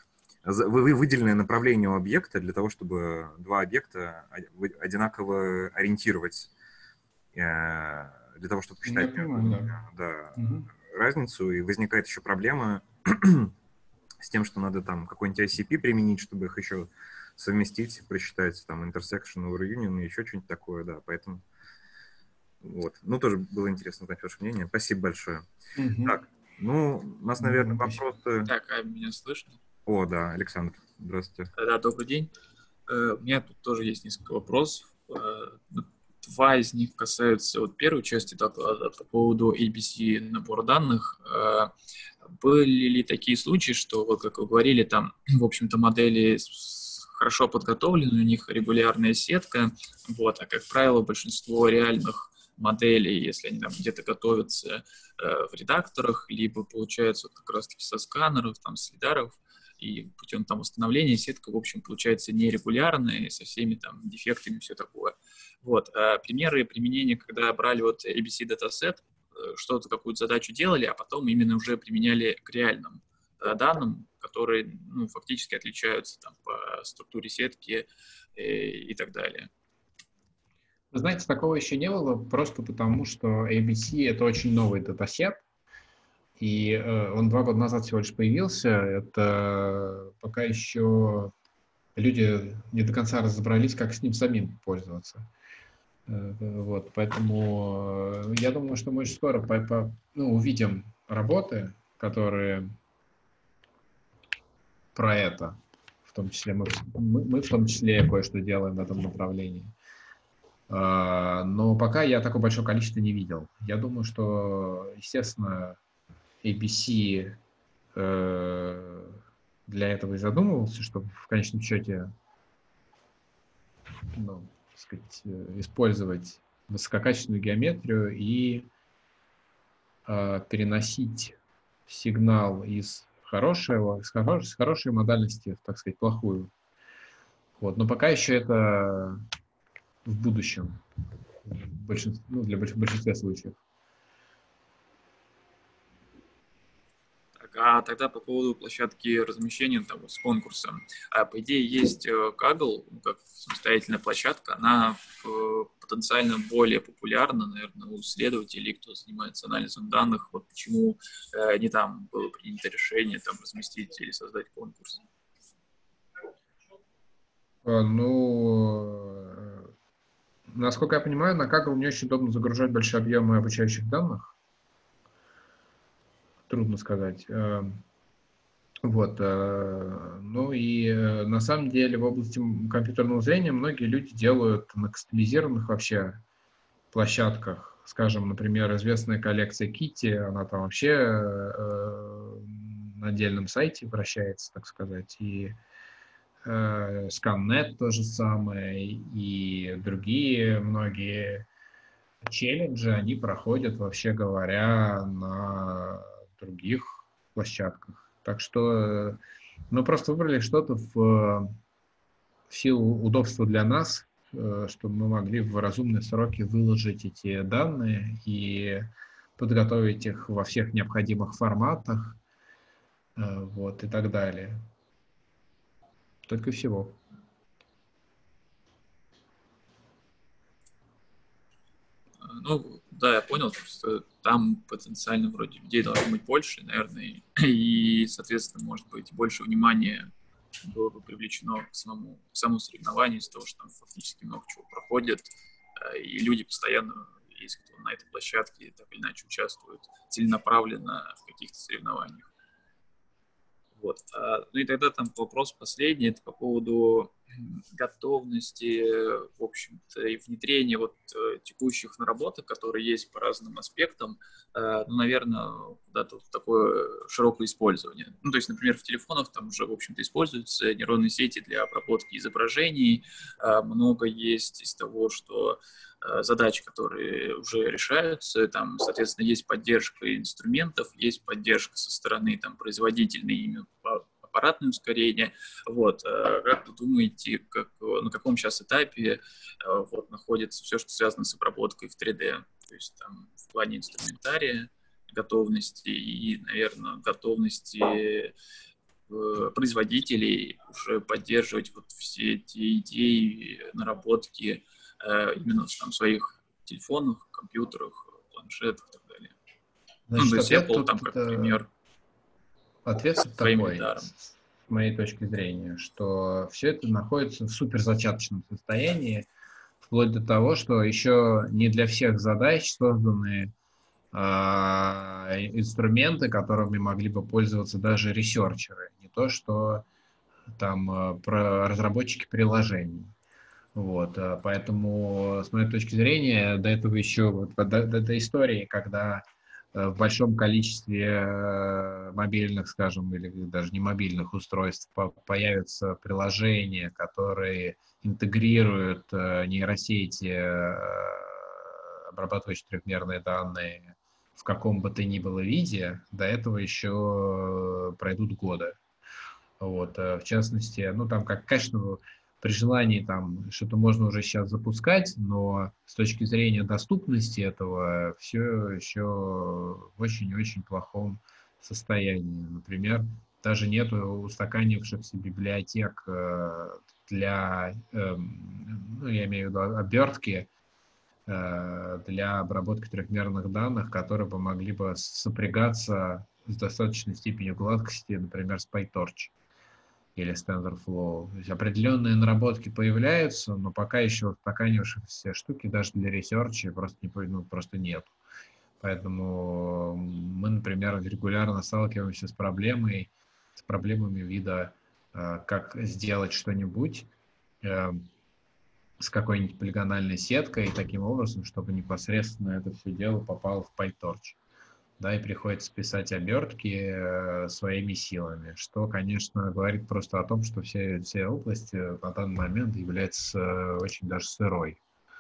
вы выделенное направление у объекта для того, чтобы два объекта одинаково ориентировать, для того, чтобы Я посчитать понимаю, да. да, Угу. разницу, и возникает еще проблема с тем, что надо там какой-нибудь ай си пи применить, чтобы их еще совместить, просчитать там intersection, over union и еще что-нибудь такое, да, поэтому вот. Ну, тоже было интересно знать ваше мнение. Спасибо большое. Угу. Так, ну, у нас, наверное, вопросы... Так, а меня слышно? О, да, Александр, здравствуйте. Да, добрый день. У меня тут тоже есть несколько вопросов. Два из них касаются вот первой части доклада по поводу эй би си набора данных. Были ли такие случаи, что, вот как вы говорили, там, в общем-то, модели хорошо подготовлены, у них регулярная сетка, вот, а, как правило, большинство реальных моделей, если они там где-то готовятся э, в редакторах, либо получается вот, как раз-таки со сканеров, там, с лидаров, и путем там восстановления сетка, в общем, получается нерегулярная, со всеми там дефектами и все такое. Вот. А примеры применения, когда брали вот эй би си датасет, что-то, какую-то задачу делали, а потом именно уже применяли к реальным э, данным, которые, ну, фактически отличаются там по структуре сетки э, и так далее. Вы знаете, такого еще не было, просто потому что эй би си — это очень новый датасет, и э, он два года назад всего лишь появился. Это пока еще люди не до конца разобрались, как с ним самим пользоваться. Э, вот, поэтому я думаю, что мы очень скоро по, по, ну, увидим работы, которые про это, в том числе мы, мы, мы в том числе кое-что делаем в этом направлении. Но пока я такое большое количество не видел. Я думаю, что, естественно, эй би си э, для этого и задумывался, чтобы в конечном счете, ну, так сказать, использовать высококачественную геометрию и э, переносить сигнал из хорошего, из хорошей, с хорошей модальности, так сказать, плохую. Вот. Но пока еще это в будущем, в большинстве, ну, для больш, большинства случаев. А тогда по поводу площадки размещения там, вот, с конкурсом. А, по идее, есть Kaggle, ну, как самостоятельная площадка, она э, потенциально более популярна, наверное, у исследователей, кто занимается анализом данных. Вот почему э, не там было принято решение там, разместить или создать конкурс? Ну, насколько я понимаю, на Kaggle не очень удобно загружать большие объемы обучающих данных. Трудно сказать. Вот. Ну и на самом деле в области компьютерного зрения многие люди делают на кастомизированных вообще площадках. Скажем, например, известная коллекция Kitty, она там вообще на отдельном сайте вращается, так сказать, и ScanNet то же самое, и другие многие челленджи, они проходят, вообще говоря, на других площадках. Так что мы просто выбрали что-то в, в силу удобства для нас, чтобы мы могли в разумные сроки выложить эти данные и подготовить их во всех необходимых форматах, вот, и так далее. Только всего. Ну, да, я понял, что там потенциально вроде людей должно быть больше, наверное, и, соответственно, может быть, больше внимания было бы привлечено к самому, к самому соревнованию из-за того, что там фактически много чего проходит, и люди постоянно, есть кто на этой площадке так или иначе участвуют целенаправленно в каких-то соревнованиях. Вот. Ну и тогда там вопрос последний, это по поводу готовности, в общем-то, и внедрения вот текущих наработок, которые есть по разным аспектам, ну, наверное, куда-то вот такое широкое использование. Ну, то есть, например, в телефонах там уже, в общем-то, используются нейронные сети для обработки изображений, много есть из того, что задачи, которые уже решаются, там, соответственно, есть поддержка инструментов, есть поддержка со стороны там, производительной ими аппаратное ускорение. Вот. Как вы думаете, как, на каком сейчас этапе вот, находится все, что связано с обработкой в три дэ? То есть там в плане инструментария, готовности и, наверное, готовности производителей уже поддерживать вот все эти идеи, наработки именно там, в своих телефонах, компьютерах, планшетах и так далее. Значит, ну, то есть ответ Apple тут, там как пример. Ответ с твоим такой, лидаром. с моей точки зрения, что все это находится в суперзачаточном состоянии, вплоть до того, что еще не для всех задач созданы э, инструменты, которыми могли бы пользоваться даже ресерчеры, не то что там э, про разработчики приложений. Вот, э, поэтому, с моей точки зрения, до этого еще, вот, до, до этой истории, когда э, в большом количестве э, мобильных, скажем, или даже не мобильных устройств по- появятся приложения, которые интегрируют э, нейросети, э, обрабатывающие трехмерные данные в каком бы то ни было виде, до этого еще пройдут годы. Вот, э, в частности, ну, там, как, конечно, при желании там что-то можно уже сейчас запускать, но с точки зрения доступности этого все еще в очень-очень плохом состоянии. Например, даже нет устаканившихся библиотек э, для, э, ну, я имею в виду обертки, э, для обработки трехмерных данных, которые бы могли бы сопрягаться с достаточной степенью гладкости, например, с PyTorch или TensorFlow. То есть определенные наработки появляются, но пока еще устаканившихся штуки даже для ресерча просто, не, ну, просто нет. Поэтому мы, например, регулярно сталкиваемся с проблемой, с проблемами вида, как сделать что-нибудь с какой-нибудь полигональной сеткой, таким образом, чтобы непосредственно это все дело попало в PyTorch. Да, и приходится писать обертки э, своими силами, что, конечно, говорит просто о том, что все, все области на данный момент являются э, очень даже сырой.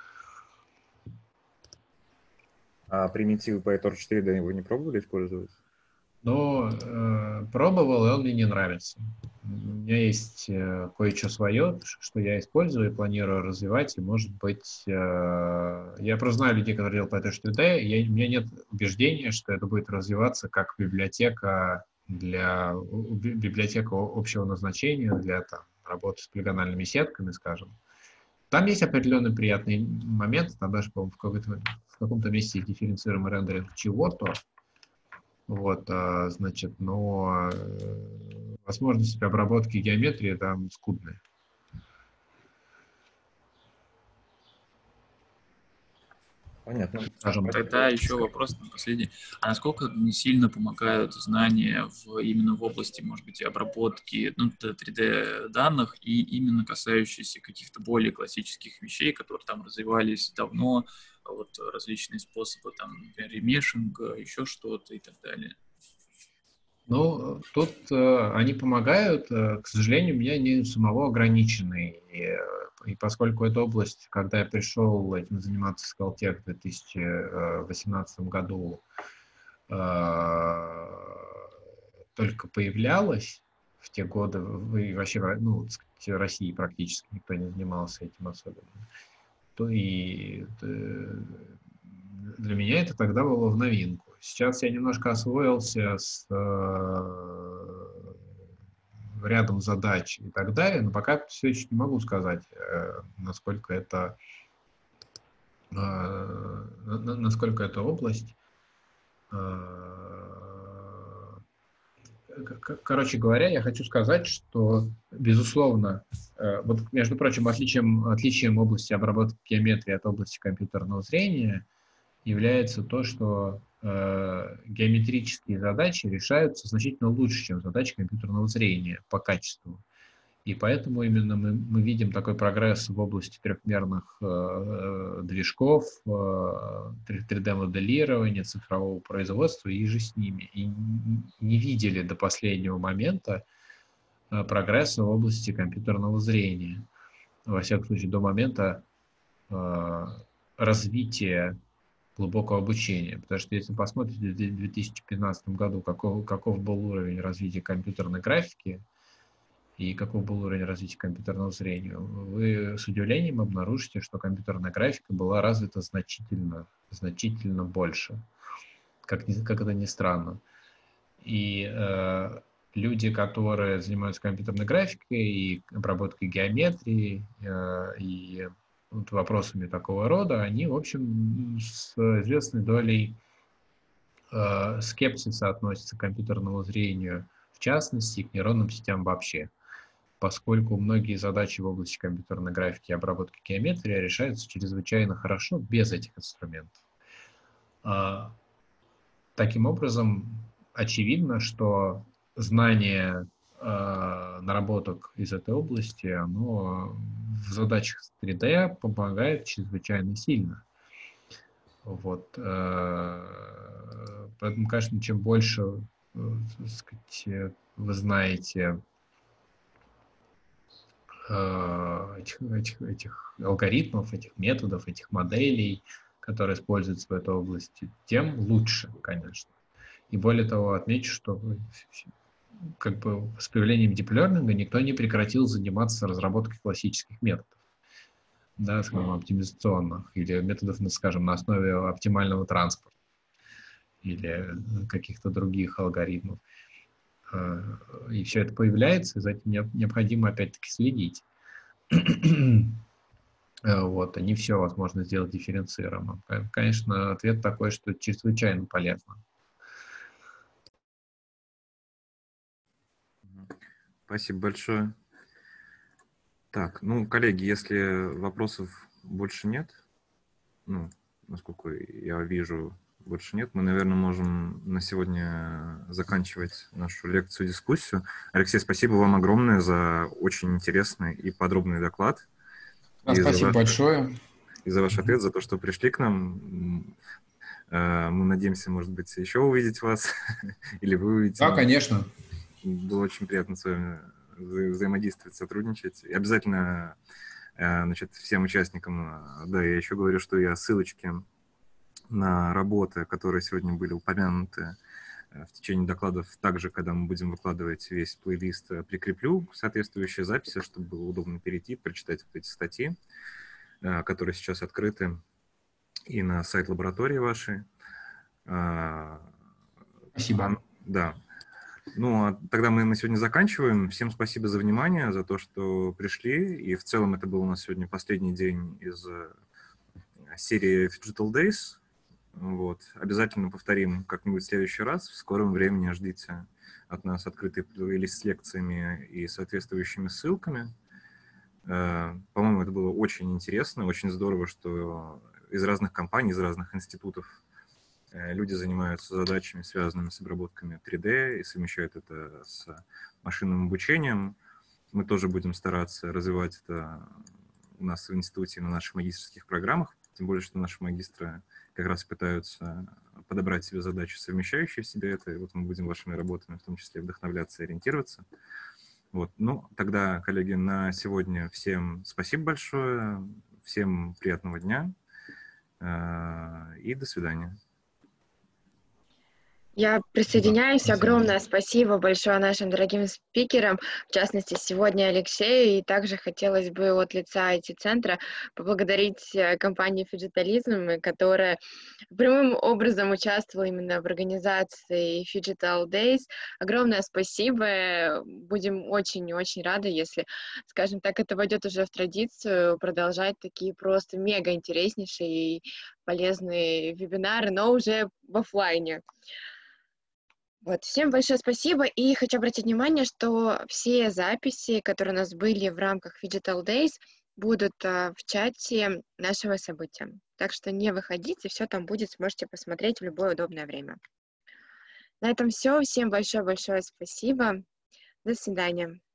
А примитивы PyTorch четыре до него не пробовали использовать? Но э, пробовал, и он мне не нравится. У меня есть э, кое-что свое, что я использую и планирую развивать, и, может быть, э, я просто знаю людей, которые делают PyTorch четыре дэ, и я, у меня нет убеждения, что это будет развиваться как библиотека для библиотека общего назначения для там, работы с полигональными сетками, скажем. Там есть определенный приятный момент, там даже, по-моему, в, каком-то, в каком-то месте есть дифференцируемый рендеринг чего-то. Вот, а, значит, но э, возможности обработки геометрии там скудные. Понятно. Скажем, Тогда еще вопрос на последний. А насколько не сильно помогают знания в, именно в области, может быть, обработки ну, три дэ данных и именно касающиеся каких-то более классических вещей, которые там развивались давно, вот различные способы, там, например, ремешинга, еще что-то и так далее? Ну, тут э, они помогают, э, к сожалению, у меня не самого ограниченный. И, э, и поскольку эта область, когда я пришел этим заниматься в Caltech в две тысячи восемнадцатом году, э, только появлялась в те годы, и вообще, ну, в России практически никто не занимался этим особенно, то и э, для меня это тогда было в новинку. Сейчас я немножко освоился с э, рядом задач и так далее, но пока все еще не могу сказать, э, насколько это э, насколько эта область. Э, короче говоря, я хочу сказать, что, безусловно, э, вот, между прочим, отличием, отличием области обработки геометрии от области компьютерного зрения является то, что э, геометрические задачи решаются значительно лучше, чем задачи компьютерного зрения по качеству. И поэтому именно мы, мы видим такой прогресс в области трехмерных э, движков, э, три дэ-моделирования, цифрового производства и же с ними. И не видели до последнего момента э, прогресса в области компьютерного зрения. Во всяком случае, до момента э, развития глубокого обучения. Потому что если посмотрите в две тысячи пятнадцатом году, каков, каков был уровень развития компьютерной графики и каков был уровень развития компьютерного зрения, вы с удивлением обнаружите, что компьютерная графика была развита значительно, значительно больше. Как, ни, как это ни странно. И э, люди, которые занимаются компьютерной графикой и обработкой геометрии э, и вот вопросами такого рода, они, в общем, с известной долей э, скепсиса относятся к компьютерному зрению в частности и к нейронным сетям вообще, поскольку многие задачи в области компьютерной графики и обработки геометрии решаются чрезвычайно хорошо без этих инструментов. А, таким образом, очевидно, что знание э, наработок из этой области, оно в задачах с три дэ помогает чрезвычайно сильно. Вот. Э, поэтому, конечно, чем больше, э, так сказать, вы знаете э, этих, этих, этих алгоритмов, этих методов, этих моделей, которые используются в этой области, тем лучше, конечно. И более того, отмечу, что как бы с появлением дип-лернинга никто не прекратил заниматься разработкой классических методов, да, скажем, оптимизационных, или методов, скажем, на основе оптимального транспорта, или каких-то других алгоритмов. И все это появляется, и за этим необходимо опять-таки следить. Вот, а не все возможно сделать дифференцированно. Конечно, ответ такой, что это чрезвычайно полезно. Спасибо большое. Так, ну, коллеги, если вопросов больше нет, ну, насколько я вижу, больше нет, мы, наверное, можем на сегодня заканчивать нашу лекцию, дискуссию. Алексей, спасибо вам огромное за очень интересный и подробный доклад. Да, и спасибо ваш, большое. И за ваш ответ, за то, что пришли к нам. Мы надеемся, может быть, еще увидеть вас, или вы увидите. Да, конечно. Было очень приятно с вами вза- взаимодействовать, сотрудничать. И обязательно, э, значит, всем участникам, э, да, я еще говорю, что я ссылочки на работы, которые сегодня были упомянуты э, в течение докладов, также, когда мы будем выкладывать весь плейлист, э, прикреплю соответствующие записи, чтобы было удобно перейти, прочитать вот эти статьи, э, которые сейчас открыты и на сайт лаборатории вашей. Э, Спасибо. а, да. Ну, а тогда мы на сегодня заканчиваем. Всем спасибо за внимание, за то, что пришли. И в целом это был у нас сегодня последний день из серии Digital Days. Вот. Обязательно повторим как-нибудь в следующий раз. В скором времени ждите от нас открытый плейлист с лекциями и соответствующими ссылками. По-моему, это было очень интересно, очень здорово, что из разных компаний, из разных институтов люди занимаются задачами, связанными с обработками три дэ и совмещают это с машинным обучением. Мы тоже будем стараться развивать это у нас в институте на наших магистерских программах, тем более, что наши магистры как раз пытаются подобрать себе задачи, совмещающие в себе это, и вот мы будем вашими работами в том числе вдохновляться и ориентироваться. Вот. Ну, тогда, коллеги, на сегодня всем спасибо большое, всем приятного дня и до свидания. Я присоединяюсь. Огромное спасибо большое нашим дорогим спикерам, в частности, сегодня Алексею. И также хотелось бы от лица ай ти-центра поблагодарить компанию Fidgetalism, которая прямым образом участвовала именно в организации Digital Days. Огромное спасибо. Будем очень-очень рады, если, скажем так, это войдет уже в традицию, продолжать такие просто мега интереснейшие и полезные вебинары, но уже в офлайне. Вот, всем большое спасибо, и хочу обратить внимание, что все записи, которые у нас были в рамках Digital Days, будут а, в чате нашего события. Так что не выходите, все там будет, сможете посмотреть в любое удобное время. На этом все. Всем большое-большое спасибо. До свидания.